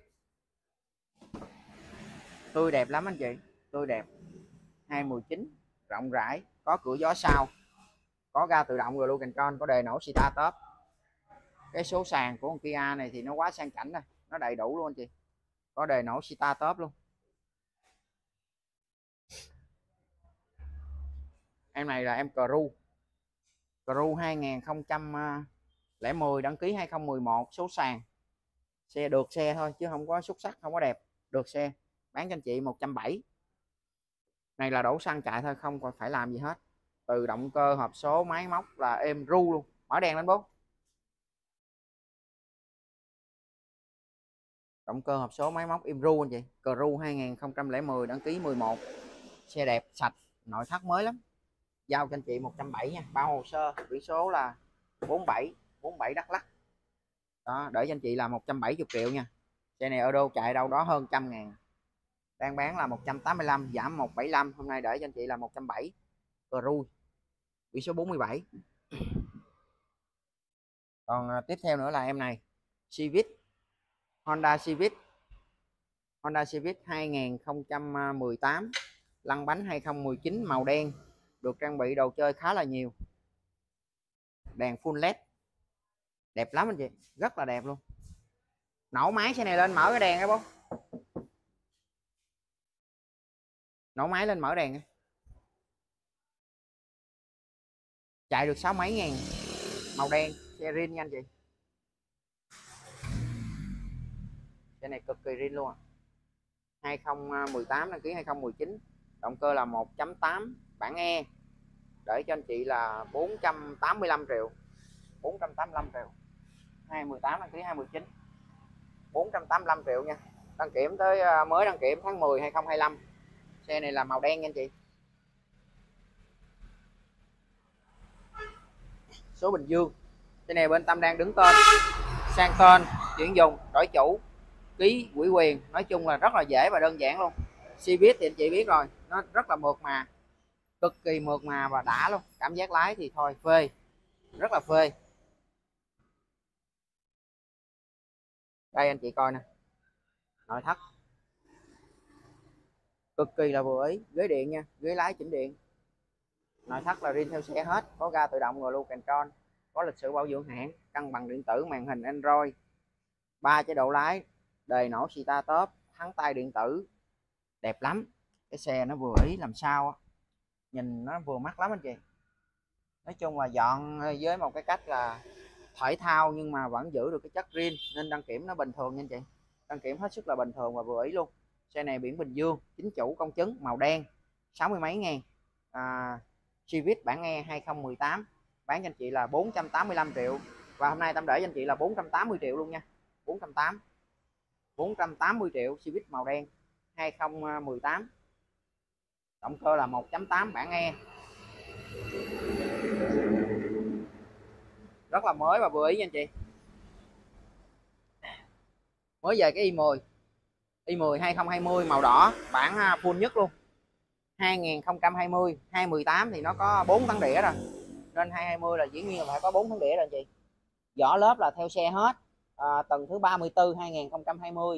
Tươi đẹp lắm anh chị, tươi đẹp. hai mười chín, rộng rãi, có cửa gió sau, có ga tự động rồi luôn control, có đề nổ start top. Cái số sàn của con Kia này thì nó quá sang chảnh rồi, nó đầy đủ luôn anh chị, có đề nổ start top luôn. Em này là em Cru, Cru hai không không không đăng ký hai không một một, số sàn, xe được xe thôi chứ không có xuất sắc, không có đẹp, được xe. Bán cho anh chị một trăm bảy mươi. Này là đổ xăng chạy thôi, không còn phải làm gì hết. Từ động cơ, hộp số, máy móc là êm ru luôn. Mở đèn lên bố. Động cơ, hộp số, máy móc êm ru anh chị. Cru hai không không không đăng ký mười một. Xe đẹp, sạch, nội thất mới lắm. Giao cho anh chị một trăm bảy mươi nha, bao hồ sơ, biển số là bốn bảy, bốn bảy Đắk Lắk. Đó, để cho anh chị là một trăm bảy mươi triệu nha. Xe này ở đô chạy đâu đó hơn trăm ngàn. Đang bán là một trăm tám mươi lăm, giảm một trăm bảy mươi lăm, hôm nay để cho anh chị là một trăm bảy mươi. Cru biển số bốn mươi bảy. Còn à, tiếp theo nữa là em này Civic, Honda Civic, Honda Civic hai không một tám, lăn bánh hai không một chín, màu đen, được trang bị đồ chơi khá là nhiều, đèn full led, đẹp lắm anh chị, rất là đẹp luôn. Nổ máy xe này lên mở cái đèn cái bố, nổ máy lên mở đèn, chạy được sáu mấy ngàn, màu đen, xe zin nha anh chị. Xe này cực kỳ zin luôn à. hai không một tám đăng ký hai không một chín, động cơ là một chấm tám bản E, để cho anh chị là bốn trăm tám mươi lăm triệu, bốn trăm tám mươi lăm triệu. hai mười tám đăng ký hai mười chín, bốn trăm tám mươi lăm triệu nha. Đăng kiểm tới mới đăng kiểm tháng mười hai không hai lăm. Xe này là màu đen nha anh chị. Số Bình Dương. Xe này bên Tâm đang đứng tên, sang tên, chuyển dùng, đổi chủ, ký, ủy quyền, nói chung là rất là dễ và đơn giản luôn. Civic thì anh chị biết rồi, nó rất là mượt mà, cực kỳ mượt mà và đã luôn. Cảm giác lái thì thôi phê, rất là phê. Đây anh chị coi nè, nội thất cực kỳ là vừa ý, ghế điện nha, ghế lái chỉnh điện, nội thất là riêng theo xe hết, có ga tự động rồi luôn control, có lịch sử bảo dưỡng hãng, cân bằng điện tử, màn hình Android, ba chế độ lái, đề nổ start top, thắng tay điện tử, đẹp lắm. Cái xe nó vừa ý làm sao, nhìn nó vừa mắt lắm anh chị. Nói chung là dọn với một cái cách là thể thao nhưng mà vẫn giữ được cái chất riêng, nên đăng kiểm nó bình thường nha anh chị, đăng kiểm hết sức là bình thường và vừa ý luôn. Xe này biển Bình Dương, chính chủ công chứng, màu đen, sáu mươi mấy ngàn. à, Civic bản E hai không một tám, bán cho anh chị là bốn trăm tám mươi lăm triệu, và hôm nay Tâm để cho anh chị là bốn trăm tám mươi triệu luôn nha. bốn trăm tám mươi, bốn trăm tám mươi triệu. Civic màu đen hai không một tám, động cơ là một chấm tám bản E, rất là mới và vừa ý nha anh chị. Mới về cái i mười, i mười hai không hai không màu đỏ, bản full nhất luôn, hai không hai không, hai mười tám thì nó có bốn tấn đĩa rồi, nên hai hai mươi là dĩ nhiên là phải có bốn tấn đĩa rồi anh chị. Vỏ lớp là theo xe hết, à, tầng thứ ba mươi tư hai không hai không.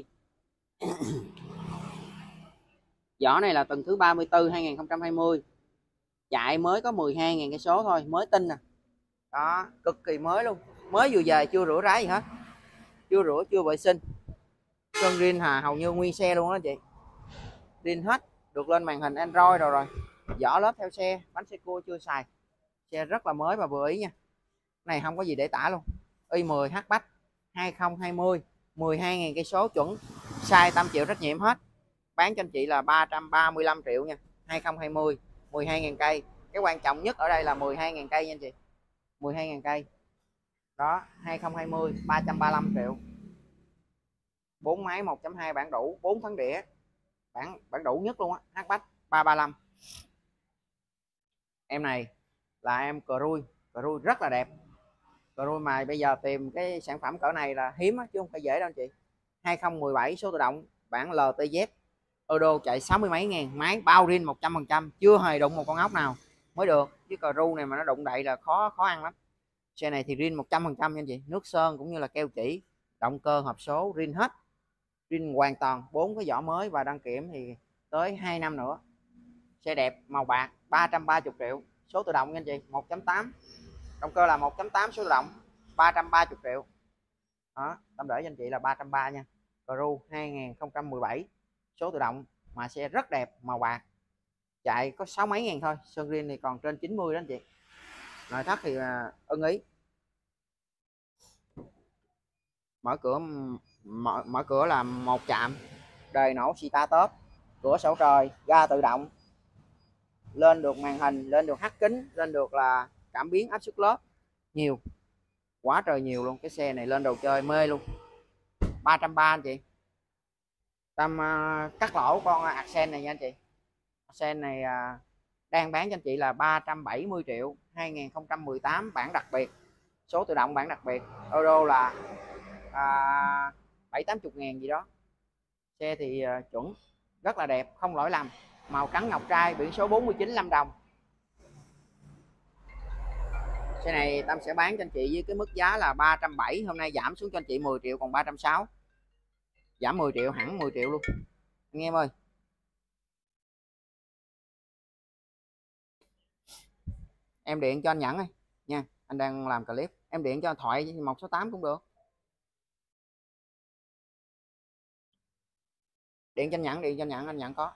Vỏ này là tầng thứ ba mươi tư hai không hai không, chạy mới có mười hai ngàn cây số thôi, mới tinh nè. Đó, cực kỳ mới luôn, mới vừa về, chưa rửa ráy gì hết, chưa rửa chưa vệ sinh, sơn zin hà hầu như nguyên xe luôn đó chị, zin hết, được lên màn hình Android rồi rồi, vỏ lớp theo xe, bánh xe cua chưa xài, xe rất là mới và vừa ý nha. Này không có gì để tả luôn. i mười hatchback hai không hai không, mười hai ngàn cây số chuẩn, sai Tâm chịu trách nhiệm hết, bán cho anh chị là ba trăm ba mươi lăm triệu nha. hai không hai không, mười hai ngàn cây, cái quan trọng nhất ở đây là mười hai ngàn cây nha anh chị, mười hai ngàn cây đó. Hai không hai không, ba trăm ba mươi lăm triệu, bốn máy một chấm hai bản đủ, bốn tấn đĩa, bản bản đủ nhất luôn á, hatchback ba trăm ba mươi lăm. Em này là em Cruze, Cruze rất là đẹp, Rồi mà bây giờ tìm cái sản phẩm cỡ này là hiếm á, chứ không phải dễ đâu anh chị. hai không một bảy số tự động, bản lờ tê dét, Euro chạy sáu mươi mấy ngàn, máy bao riêng một trăm phần trăm, chưa hề đụng một con ốc nào mới được, chứ Cru này mà nó đụng đậy là khó khó ăn lắm. Xe này thì riêng một trăm phần trăm nha anh chị, nước sơn cũng như là keo chỉ, động cơ hộp số riêng hết, riêng hoàn toàn, bốn cái vỏ mới và đăng kiểm thì tới hai năm nữa. Xe đẹp màu bạc, ba trăm ba mươi triệu, số tự động nha anh chị, một chấm tám, động cơ là một chấm tám số tự động, ba trăm ba mươi triệu. Đó, Tâm để cho anh chị là ba trăm ba mươi nha. Cru hai không một bảy số tự động mà xe rất đẹp, màu bạc, chạy có sáu mấy ngàn thôi, sơn riêng thì còn trên chín mươi đó anh chị. Nội thất thì ưng ý. Mở cửa mở, mở cửa là một chạm, đời nổ xì ta top, cửa sổ trời, ga tự động, lên được màn hình, lên được hắt kính, lên được là cảm biến áp suất lớp, nhiều quá trời nhiều luôn. Cái xe này lên đồ chơi mê luôn. ba trăm ba mươi anh chị. Tâm uh, cắt lỗ con Accent này nha anh chị. Accent này uh, đang bán cho anh chị là ba trăm bảy mươi triệu, hai không một tám, bản đặc biệt, số tự động bản đặc biệt, Euro là uh, bảy tám mươi ngàn gì đó. Xe thì uh, chuẩn, rất là đẹp, không lỗi lầm, màu trắng ngọc trai, biển số bốn mươi chín Lâm Đồng. Xe này Tâm sẽ bán cho anh chị với cái mức giá là ba trăm bảy mươi, hôm nay giảm xuống cho anh chị mười triệu còn ba trăm sáu mươi, giảm mười triệu, hẳn mười triệu luôn anh em ơi. Em điện cho anh Nhẫn ơi nha, anh đang làm clip, em điện cho thoại một số tám cũng được, điện cho anh Nhẫn, điện cho anh Nhẫn, anh Nhẫn có.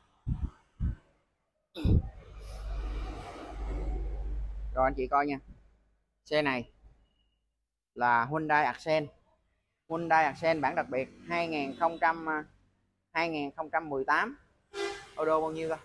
Rồi anh chị coi nha, xe này là Hyundai Accent, Hyundai Accent bản đặc biệt hai không hai không một tám, Euro bao nhiêu cơ,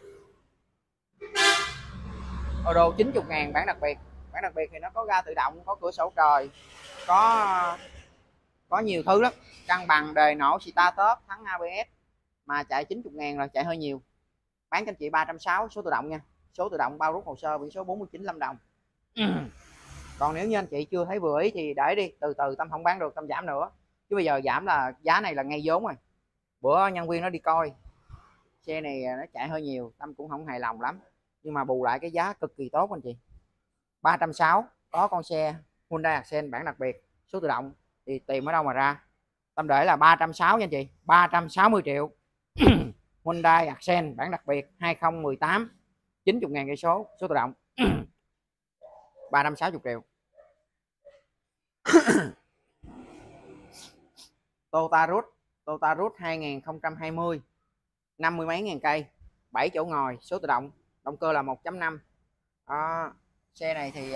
Euro chín mươi ngàn, bản đặc biệt. Bản đặc biệt thì nó có ga tự động, có cửa sổ trời, có có nhiều thứ lắm, cân bằng, đề nổ, start top, thắng a bê ét, mà chạy chín mươi ngàn rồi, chạy hơi nhiều. Bán cho anh chị ba trăm sáu mươi, số tự động nha, số tự động bao rút hồ sơ, biển số bốn mươi chín Lâm Đồng. Còn nếu như anh chị chưa thấy vừa ý thì để đi, từ từ Tâm không bán được Tâm giảm nữa, chứ bây giờ giảm là giá này là ngay vốn rồi. Bữa nhân viên nó đi coi xe này nó chạy hơi nhiều, Tâm cũng không hài lòng lắm, nhưng mà bù lại cái giá cực kỳ tốt anh chị. Ba trăm sáu mươi có con xe Hyundai Accent bản đặc biệt, số tự động thì tìm ở đâu mà ra. Tâm để là ba trăm sáu mươi nha anh chị, ba trăm sáu mươi triệu. Hyundai Accent bản đặc biệt hai không một tám, chín mươi ngàn cây số, số tự động. ba trăm sáu mươi triệu. Toyota Rush, Toyota Rush hai không hai không, năm mươi mấy ngàn cây, bảy chỗ ngồi, số tự động, động cơ là một chấm năm. Đó, xe này thì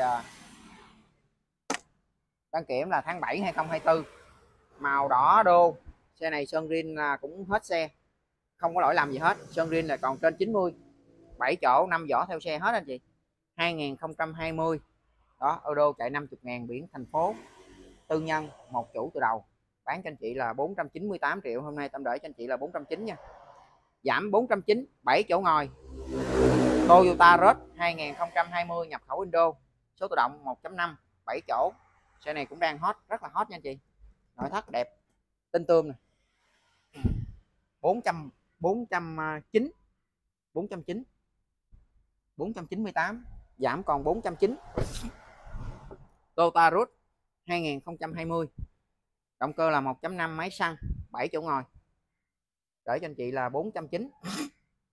đăng kiểm là tháng bảy hai không hai tư, màu đỏ đô. Xe này sơn rin là cũng hết xe, không có lỗi làm gì hết, sơn rin là còn trên chín mươi, bảy chỗ, năm vỏ theo xe hết anh chị. hai không hai không đó, Euro chạy năm mươi ngàn, biển thành phố, tư nhân, một chủ từ đầu. Bán cho anh chị là bốn trăm chín mươi tám triệu, hôm nay Tâm đợi cho anh chị là bốn trăm chín mươi nha, giảm bốn trăm chín mươi, bảy chỗ ngồi, Toyota Rush hai không hai không, nhập khẩu Indo, số tự động một chấm năm, bảy chỗ. Xe này cũng đang hot, rất là hot nha anh chị. Nội thất đẹp, tinh tươm này. bốn trăm, bốn trăm chín, bốn trăm chín, bốn trăm chín mươi tám, giảm còn bốn trăm chín mươi. Toyota Rush hai không hai không, động cơ là một chấm năm, máy xăng, bảy chỗ ngồi, để cho anh chị là bốn trăm chín mươi.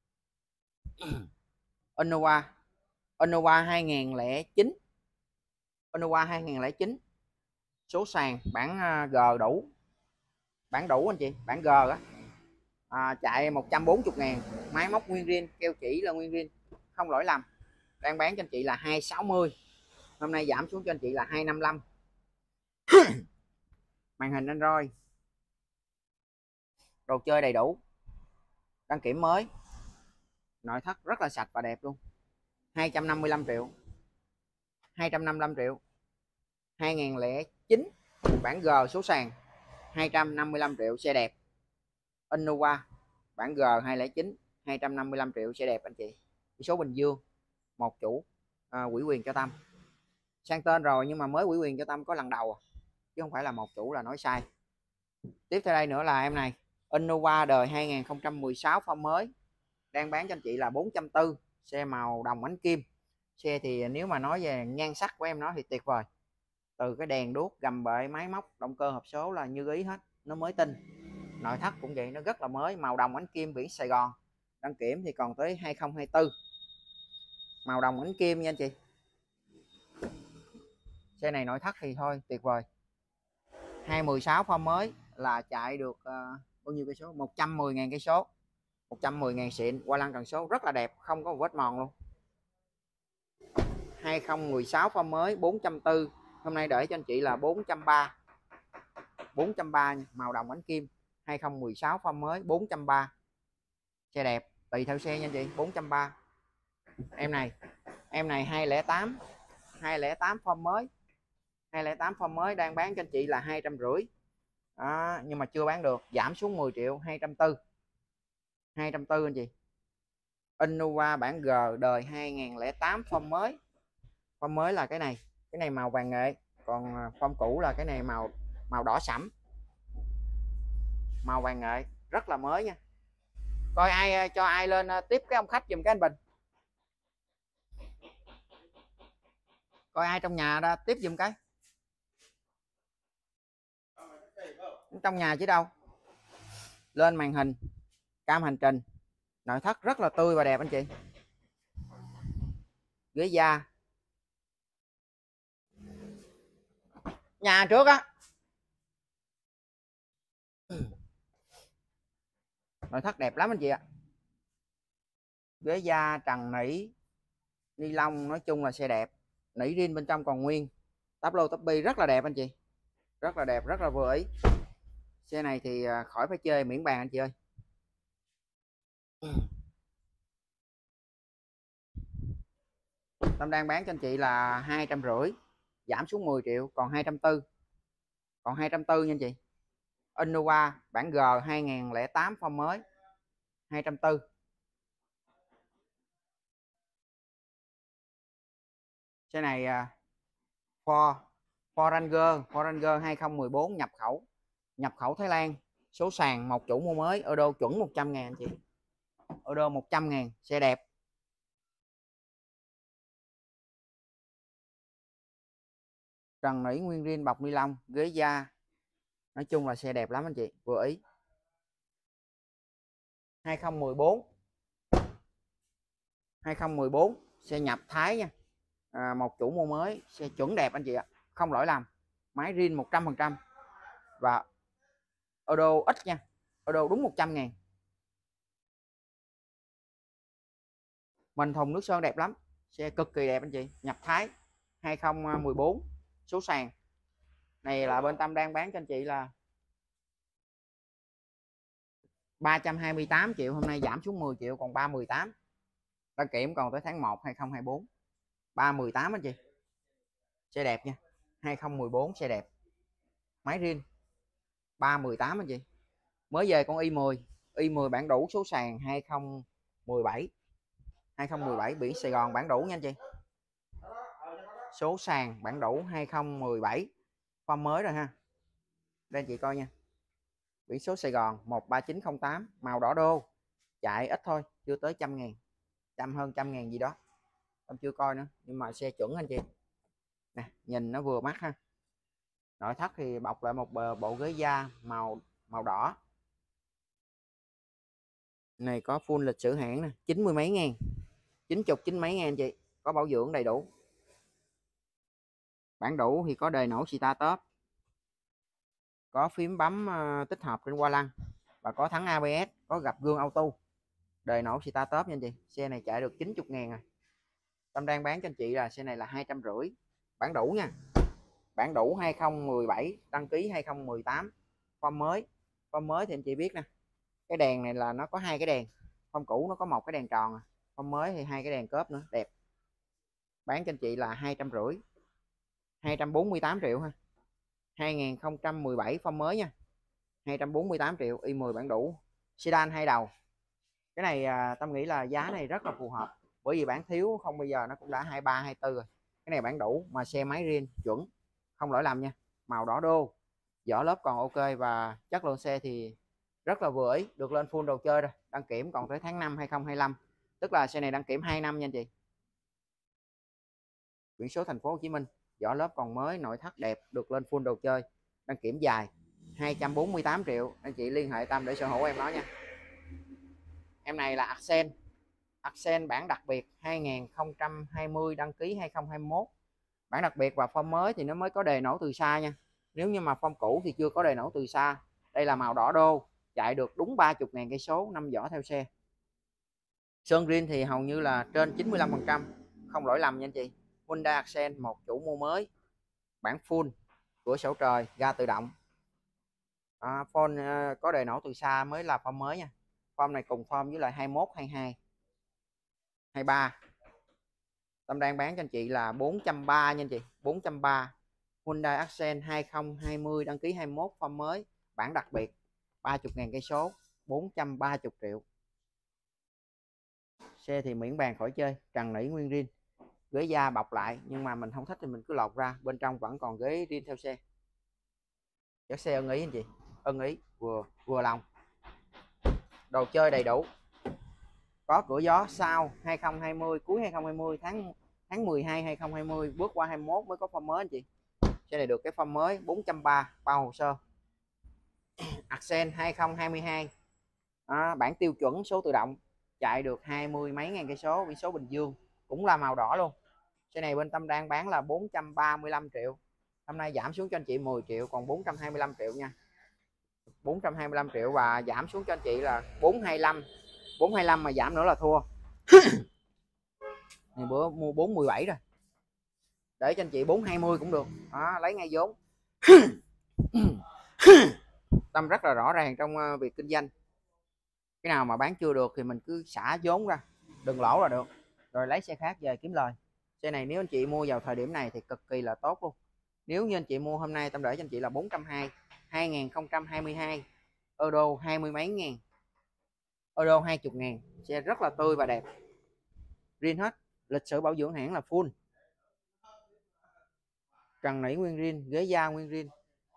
Innova, Innova hai không không chín, Innova hai không không chín, số sàn bản G đủ, bản đủ anh chị, bản G á, à, chạy một trăm bốn mươi ngàn, máy móc nguyên riêng, keo chỉ là nguyên riêng, không lỗi lầm. Đang bán cho anh chị là hai sáu mươi, hôm nay giảm xuống cho anh chị là hai năm lăm. Màn hình Android, đồ chơi đầy đủ, đăng kiểm mới, nội thất rất là sạch và đẹp luôn. Hai trăm năm mươi lăm triệu, hai trăm năm mươi lăm triệu, hai không không chín, bản G số sàn, hai trăm năm mươi lăm triệu, xe đẹp. Innova bản G hai không chín, hai trăm năm mươi lăm triệu, xe đẹp anh chị, số Bình Dương, một chủ, à, ủy quyền cho Tâm. sang tên rồi nhưng mà mới ủy quyền cho Tâm có lần đầu à, chứ không phải là một chủ là nói sai. Tiếp theo đây nữa là em này Innova đời hai nghìn không trăm mười sáu form mới, đang bán cho anh chị là bốn trăm tư mươi, xe màu đồng ánh kim. Xe thì nếu mà nói về nhan sắc của em nó thì tuyệt vời, từ cái đèn đuốc, gầm bệ, máy móc, động cơ, hộp số là như ý hết, nó mới tinh. Nội thất cũng vậy, nó rất là mới, màu đồng ánh kim, biển Sài Gòn, đăng kiểm thì còn tới hai không hai tư, màu đồng ánh kim nha anh chị. Xe này nội thất thì thôi tuyệt vời. hai mười sáu form mới là chạy được uh, bao nhiêu cây số? một trăm mười nghìn cây số, một trăm mười nghìn xịn, qua lăng cần số rất là đẹp, không có một vết mòn luôn. hai không một sáu form mới bốn trăm tư mươi, hôm nay để cho anh chị là bốn trăm ba mươi, bốn trăm ba mươi màu đồng ánh kim. Hai không một sáu form mới bốn trăm ba mươi, xe đẹp, tùy theo xe nha anh chị. Bốn trăm ba mươi. Em này em này hai không tám, hai không tám form mới, hai không tám form mới đang bán cho anh chị là hai trăm rưỡi, đó, nhưng mà chưa bán được, giảm xuống mười triệu, hai trăm tư mươi, hai trăm tư mươi anh chị. Innova bản G đời hai nghìn không trăm tám form mới, form mới là cái này, cái này màu vàng nghệ, còn form cũ là cái này màu màu đỏ sẫm, màu vàng nghệ, rất là mới nha. Coi ai cho ai lên tiếp cái ông khách giùm cái anh Bình, coi ai trong nhà ra tiếp giùm cái, trong nhà chứ đâu. Lên màn hình cam hành trình, nội thất rất là tươi và đẹp anh chị. Ghế da nhà trước á, nội thất đẹp lắm anh chị ạ. Ghế da trần nỉ ni lông, nói chung là xe đẹp, nỉ rin bên trong còn nguyên, táp lô táp bi rất là đẹp anh chị, rất là đẹp, rất là vừa ý. Xe này thì khỏi phải chơi, miễn bàn anh chị ơi. Tâm đang bán cho anh chị là hai trăm rưỡi, giảm xuống mười triệu, còn hai trăm tư mươi, còn hai trăm tư mươi nha anh chị. Innova bản G hai nghìn không trăm tám form mới hai trăm tư mươi. Xe này Ford Ford Ranger, Ford Ranger hai không một bốn nhập khẩu, nhập khẩu Thái Lan, số sàn, một chủ mua mới, ô đô chuẩn một trăm ngàn anh chị, ô đô một trăm ngàn, xe đẹp. Trần nỉ nguyên rin bọc ni lông, ghế da, nói chung là xe đẹp lắm anh chị, vừa ý. hai không một bốn, hai không một bốn, xe nhập Thái nha, à, một chủ mua mới, xe chuẩn đẹp anh chị ạ, không lỗi lầm, máy rin một trăm phần trăm và ô đô ít nha, ô đô đúng một trăm ngàn. Mình thùng nước sơn đẹp lắm, xe cực kỳ đẹp anh chị, nhập Thái hai không một bốn, số sàn này là bên Tâm đang bán cho anh chị là ba trăm hai mươi tám triệu, hôm nay giảm xuống mười triệu còn ba mươi tám, đăng kiểm còn tới tháng một hai không hai tư, ba mươi tám anh chị, xe đẹp nha, hai không một bốn xe đẹp, máy rin, ba mươi tám anh chị. Mới về con i mười, i mười bản đủ, số sàn hai không một bảy, hai không một bảy biển Sài Gòn, bản đủ nha anh chị, số sàn bản đủ hai không một bảy, form mới rồi ha, đây anh chị coi nha, biển số Sài Gòn một ba chín không tám, màu đỏ đô, chạy ít thôi, chưa tới trăm ngàn, trăm hơn trăm ngàn gì đó, em chưa coi nữa, nhưng mà xe chuẩn anh chị nè, nhìn nó vừa mắt ha. Nội thất thì bọc lại một bộ ghế da màu màu đỏ, này có full lịch sử hãng nè, chín mươi mấy ngàn, chín chục chín mấy ngàn anh chị, có bảo dưỡng đầy đủ, bản đủ thì có đời nổ start top, có phím bấm uh, tích hợp trên qua lăng và có thắng a bê ét, có gập gương auto, đời nổ start top nha anh chị. Xe này chạy được chín mươi ngàn rồi. Tâm đang bán cho anh chị là xe này là hai trăm rưỡi, bản đủ nha, bản đủ hai không một bảy, đăng ký hai không một tám, form mới, form mới thì anh chị biết nè, cái đèn này là nó có hai cái đèn, form cũ nó có một cái đèn tròn, form mới thì hai cái đèn cớp nữa, đẹp. Bán cho anh chị là hai trăm rưỡi, hai trăm bốn mươi tám triệu ha, hai nghìn không trăm mười bảy form mới nha, hai trăm bốn mươi tám triệu, i mười bản đủ, sedan hai đầu. Cái này à, Tâm nghĩ là giá này rất là phù hợp, bởi vì bản thiếu không bây giờ nó cũng đã hai ba hai tư rồi, Cái này bản đủ mà xe máy riêng chuẩn, không lỗi lầm nha. Màu đỏ đô, vỏ lớp còn ok và chất lượng xe thì rất là vừa ý, được lên full đồ chơi rồi. Đăng kiểm còn tới tháng năm hai không hai lăm, tức là xe này đăng kiểm hai năm nha anh chị. Biển số thành phố Hồ Chí Minh, vỏ lớp còn mới, nội thất đẹp, được lên full đồ chơi, đăng kiểm dài, hai trăm bốn mươi tám triệu. Anh chị liên hệ Tâm để sở hữu em đó nha. Em này là Accent, Accent bản đặc biệt hai không hai không, đăng ký hai không hai mốt. Bản đặc biệt và form mới thì nó mới có đề nổ từ xa nha. Nếu như mà form cũ thì chưa có đề nổ từ xa. Đây là màu đỏ đô, chạy được đúng ba mươi ngàn cây số, năm vỏ theo xe. Sơn green thì hầu như là trên chín mươi lăm phần trăm, không lỗi lầm nha anh chị. Hyundai Accent một chủ mua mới, bản full, cửa sổ trời, ga tự động. À, phone uh, có đề nổ từ xa mới là form mới nha. Form này cùng form với lại hai mốt, hai hai, hai ba. Tâm đang bán cho anh chị là bốn trăm ba mươi nha anh chị, bốn trăm ba mươi. Hyundai Accent hai không hai không, đăng ký hai mốt, form mới, bản đặc biệt, ba mươi ngàn cây số, bốn trăm ba mươi triệu. Xe thì miễn bàn khỏi chơi, trần nỉ nguyên zin, ghế da bọc lại, nhưng mà mình không thích thì mình cứ lột ra, bên trong vẫn còn ghế zin theo xe. Chất xe ưng ý anh chị, ưng ý, vừa vừa lòng, đồ chơi đầy đủ. Có cửa gió sau hai không hai không, cuối hai không hai không, tháng tháng mười hai hai không hai không, bước qua hai mốt mới có form mới anh chị. Xe này được cái form mới, bốn trăm ba mươi, bao hồ sơ. Accent hai không hai hai, à, bản tiêu chuẩn, số tự động, chạy được hai mươi mấy ngàn cây số, biển số Bình Dương, cũng là màu đỏ luôn. Xe này bên Tâm đang bán là bốn trăm ba mươi lăm triệu, hôm nay giảm xuống cho anh chị mười triệu, còn bốn trăm hai mươi lăm triệu nha. bốn trăm hai mươi lăm triệu và giảm xuống cho anh chị là bốn trăm hai mươi lăm, bốn trăm hai mươi lăm mà giảm nữa là thua. Này bữa mua bốn trăm mười bảy rồi, để cho anh chị bốn trăm hai mươi cũng được đó, lấy ngay vốn. Tâm rất là rõ ràng trong việc kinh doanh, cái nào mà bán chưa được thì mình cứ xả vốn ra, đừng lỗ là được, rồi lấy xe khác về kiếm lời. Xe này nếu anh chị mua vào thời điểm này thì cực kỳ là tốt luôn. Nếu như anh chị mua hôm nay Tâm để cho anh chị là bốn trăm hai mươi, hai không hai hai, euro hai mươi mấy ngàn, euro hai mươi ngàn. Xe rất là tươi và đẹp, riêng hết, lịch sử bảo dưỡng hãng là full, trần nỉ nguyên zin, ghế da nguyên zin.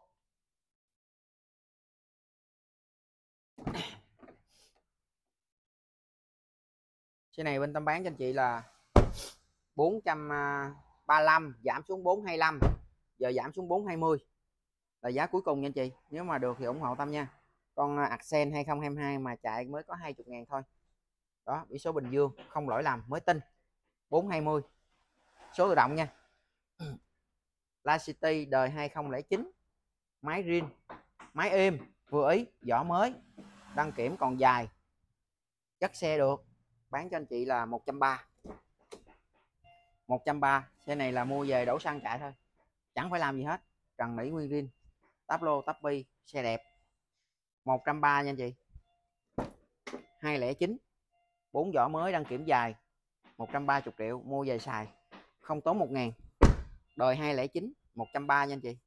Xe này bên Tâm bán cho anh chị là bốn trăm ba mươi lăm, giảm xuống bốn trăm hai mươi lăm, giờ giảm xuống bốn trăm hai mươi là giá cuối cùng nha anh chị. Nếu mà được thì ủng hộ Tâm nha. Con Accent hai không hai hai mà chạy mới có hai mươi ngàn thôi đó, biển số Bình Dương, không lỗi lầm, mới tinh, bốn trăm hai mươi, số tự động nha. La City đời hai không không chín, máy riêng, máy êm, vừa ý, vỏ mới, đăng kiểm còn dài, chất xe được, bán cho anh chị là một trăm ba mươi, một trăm ba mươi. Xe này là mua về đổ xăng chạy thôi, chẳng phải làm gì hết, trần nỉ nguyên zin, táp lô táp bi, xe đẹp, một trăm ba mươi nha anh chị. Hai không không chín, bốn vỏ mới, đăng kiểm dài, một trăm ba mươi triệu, mua về xài không tốn một ngàn, đời hai không không chín, một trăm ba mươi nha anh chị.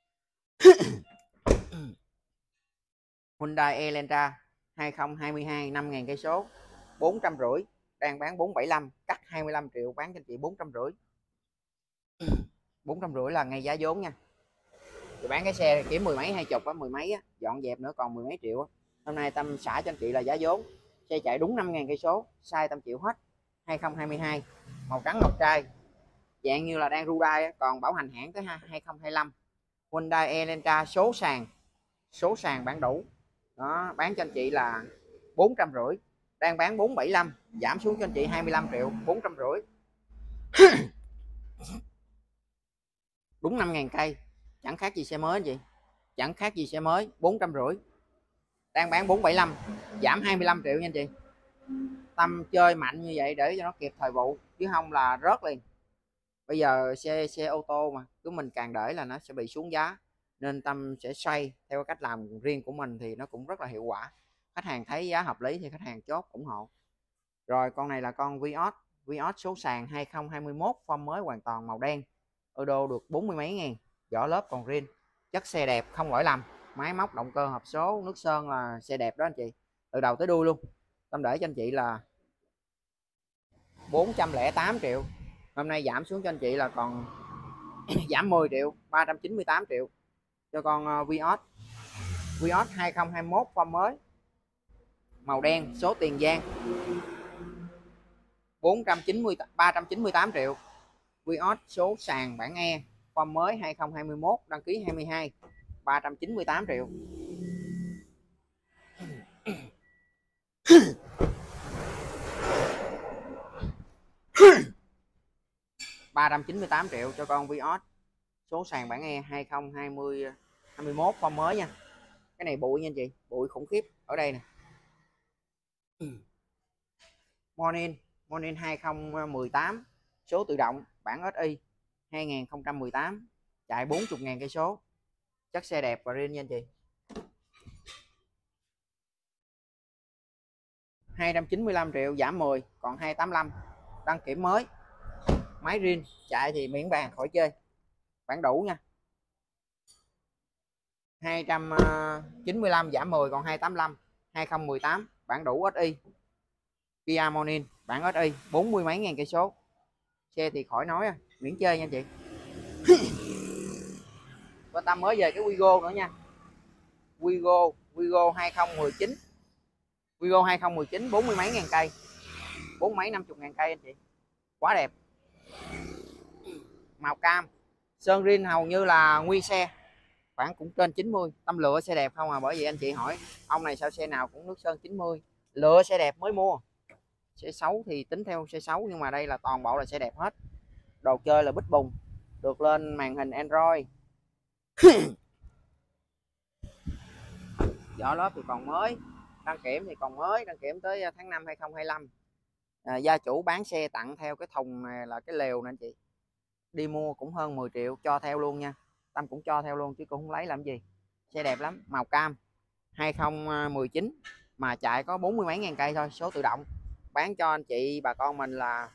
Hyundai Elantra hai không hai hai, năm ngàn cây số, bốn trăm rưỡi, đang bán bốn trăm bảy mươi lăm, cắt hai mươi lăm triệu, bán cho anh chị bốn trăm rưỡi. bốn trăm rưỡi là ngay giá vốn nha. Thì bán cái xe kiếm mười mấy hai chục á, mười mấy á, dọn dẹp nữa còn mười mấy triệu á. Hôm nay Tâm xả cho anh chị là giá vốn. Xe chạy đúng năm ngàn cây số, sai Tâm chịu hết. hai không hai hai, màu trắng ngọc trai, dạng như là đang ru đai, còn bảo hành hãng tới hai không hai lăm. Hyundai Elantra số sàn, số sàn bản đủ đó, bán cho anh chị là bốn trăm rưỡi, đang bán bốn trăm bảy mươi lăm, giảm xuống cho anh chị hai mươi lăm triệu, bốn trăm rưỡi. Đúng năm ngàn cây, chẳng khác gì xe mới anh chị, chẳng khác gì xe mới, bốn trăm rưỡi, đang bán bốn trăm bảy mươi lăm, giảm hai mươi lăm triệu nha anh chị. Tâm chơi mạnh như vậy để cho nó kịp thời vụ, chứ không là rớt liền. Bây giờ xe xe ô tô mà cứ mình càng để là nó sẽ bị xuống giá, nên Tâm sẽ xoay theo cách làm riêng của mình thì nó cũng rất là hiệu quả. Khách hàng thấy giá hợp lý thì khách hàng chốt ủng hộ. Rồi con này là con Vios, Vios số sàn hai không hai mốt, form mới hoàn toàn, màu đen, euro được bốn mươi mấy ngàn, vỏ lớp còn riêng, chất xe đẹp, không lỗi lầm, máy móc động cơ hộp số, nước sơn là xe đẹp đó anh chị, từ đầu tới đuôi luôn. Tâm để cho anh chị là bốn trăm lẻ tám triệu, Hôm nay giảm xuống cho anh chị là còn giảm mười triệu, ba trăm chín mươi tám triệu cho con uh, Vios. Vios hai không hai mốt form mới, màu đen, số Tiền Giang, bốn trăm chín mươi, ba trăm chín mươi tám triệu. Vios số sàn bản E, form mới hai không hai mốt, đăng ký hai mươi hai, ba trăm chín mươi tám triệu. ba trăm chín mươi tám triệu cho con Vios số sàn bản E hai không hai mốt form mới nha. Cái này bụi nha anh chị, bụi khủng khiếp ở đây nè. Morning, Morning hai không một tám, số tự động, bản ét i hai không một tám, chạy bốn mươi ngàn cây số, chất xe đẹp và riêng nha anh chị. hai trăm chín mươi lăm triệu, giảm mười còn hai trăm tám mươi lăm, đăng kiểm mới, máy riêng, chạy thì miễn vàng khỏi chơi, bản đủ nha. hai trăm chín mươi lăm giảm mười còn hai trăm tám mươi lăm, hai không một tám, bản đủ ét i, Kia Morning, bản ét i, bốn mươi mấy ngàn cây số, xe thì khỏi nói, miễn chơi nha chị. Và Tâm mới về cái Wigo nữa nha, Wigo Wigo hai không một chín, Wigo hai không một chín, bốn mươi mấy ngàn cây, bốn mấy năm mươi ngàn cây anh chị, quá đẹp, màu cam, sơn rin hầu như là nguyên xe, khoảng cũng trên chín mươi. Tâm lựa xe đẹp không à, bởi vì anh chị hỏi ông này sao xe nào cũng nước sơn chín mươi, lựa xe đẹp mới mua. Xe xấu thì tính theo xe xấu, nhưng mà đây là toàn bộ là xe đẹp hết. Đồ chơi là bích bùng, được lên màn hình Android. Vỏ lớp thì còn mới, đăng kiểm thì còn mới, đăng kiểm tới tháng năm hai không hai lăm. À, gia chủ bán xe tặng theo cái thùng này là cái lều nè anh chị, đi mua cũng hơn mười triệu, cho theo luôn nha. Tâm cũng cho theo luôn chứ cũng không lấy làm gì. Xe đẹp lắm, màu cam, hai không một chín mà chạy có bốn mươi mấy ngàn cây thôi, số tự động, bán cho anh chị bà con mình là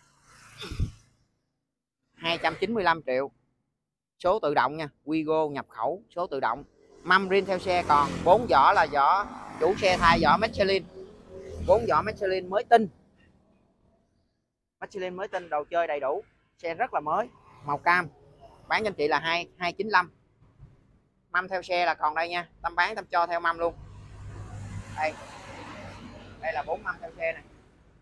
hai trăm chín mươi lăm triệu, số tự động nha, Wigo nhập khẩu, số tự động, mâm rin theo xe còn, bốn vỏ là vỏ chủ xe thay vỏ Michelin, bốn vỏ Michelin mới tinh, Michelin mới tinh, đồ chơi đầy đủ, xe rất là mới, màu cam, bán cho anh chị là hai hai chín lăm. Mâm theo xe là còn đây nha, Tâm bán Tâm cho theo mâm luôn. Đây, đây là bốn mâm theo xe này.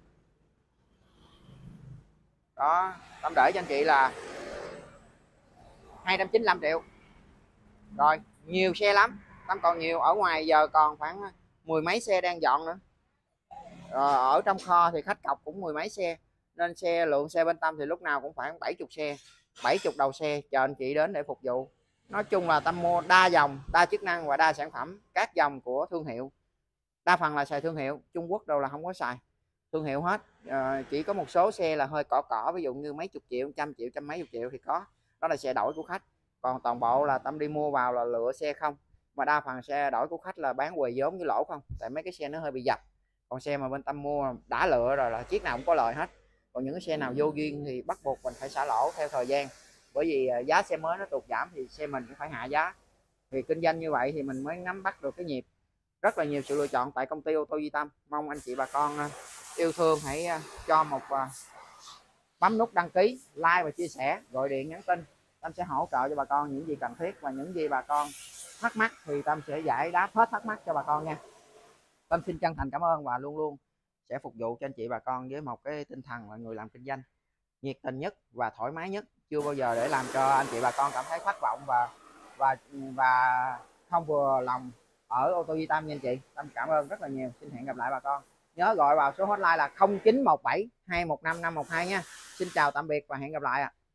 Đó, Tâm để cho anh chị là hai trăm chín mươi lăm triệu. Rồi, nhiều xe lắm, Tâm còn nhiều, ở ngoài giờ còn khoảng mười mấy xe đang dọn nữa. Rồi, ở trong kho thì khách cọc cũng mười mấy xe, nên xe lượng xe bên Tâm thì lúc nào cũng khoảng bảy mươi xe, bảy mươi đầu xe chờ anh chị đến để phục vụ. Nói chung là Tâm mua đa dòng, đa chức năng và đa sản phẩm, các dòng của thương hiệu, đa phần là xài thương hiệu, Trung Quốc đâu là không có xài thương hiệu hết. À, chỉ có một số xe là hơi cỏ cỏ, ví dụ như mấy chục triệu, trăm triệu, trăm mấy chục triệu thì có, đó là xe đổi của khách. Còn toàn bộ là Tâm đi mua vào là lựa xe không, mà đa phần xe đổi của khách là bán quầy vốn với lỗ không, tại mấy cái xe nó hơi bị dập. Còn xe mà bên Tâm mua đã lựa rồi là chiếc nào cũng có lời hết. Còn những cái xe nào vô duyên thì bắt buộc mình phải xả lỗ theo thời gian, bởi vì giá xe mới nó tụt giảm thì xe mình cũng phải hạ giá. Vì kinh doanh như vậy thì mình mới nắm bắt được cái nhịp. Rất là nhiều sự lựa chọn tại công ty ô tô Duy Tâm. Mong anh chị bà con yêu thương hãy cho một bấm nút đăng ký, like và chia sẻ, gọi điện nhắn tin, Tâm sẽ hỗ trợ cho bà con những gì cần thiết, và những gì bà con thắc mắc thì Tâm sẽ giải đáp hết thắc mắc cho bà con nha. Tâm xin chân thành cảm ơn và luôn luôn sẽ phục vụ cho anh chị bà con với một cái tinh thần là người làm kinh doanh nhiệt tình nhất và thoải mái nhất, chưa bao giờ để làm cho anh chị bà con cảm thấy thất vọng và và và không vừa lòng ở ô tô Duy Tâm nha anh chị. Tâm cảm ơn rất là nhiều, xin hẹn gặp lại bà con, nhớ gọi vào số hotline là không chín một bảy hai một năm năm một hai nha. Xin chào tạm biệt và hẹn gặp lại ạ. À.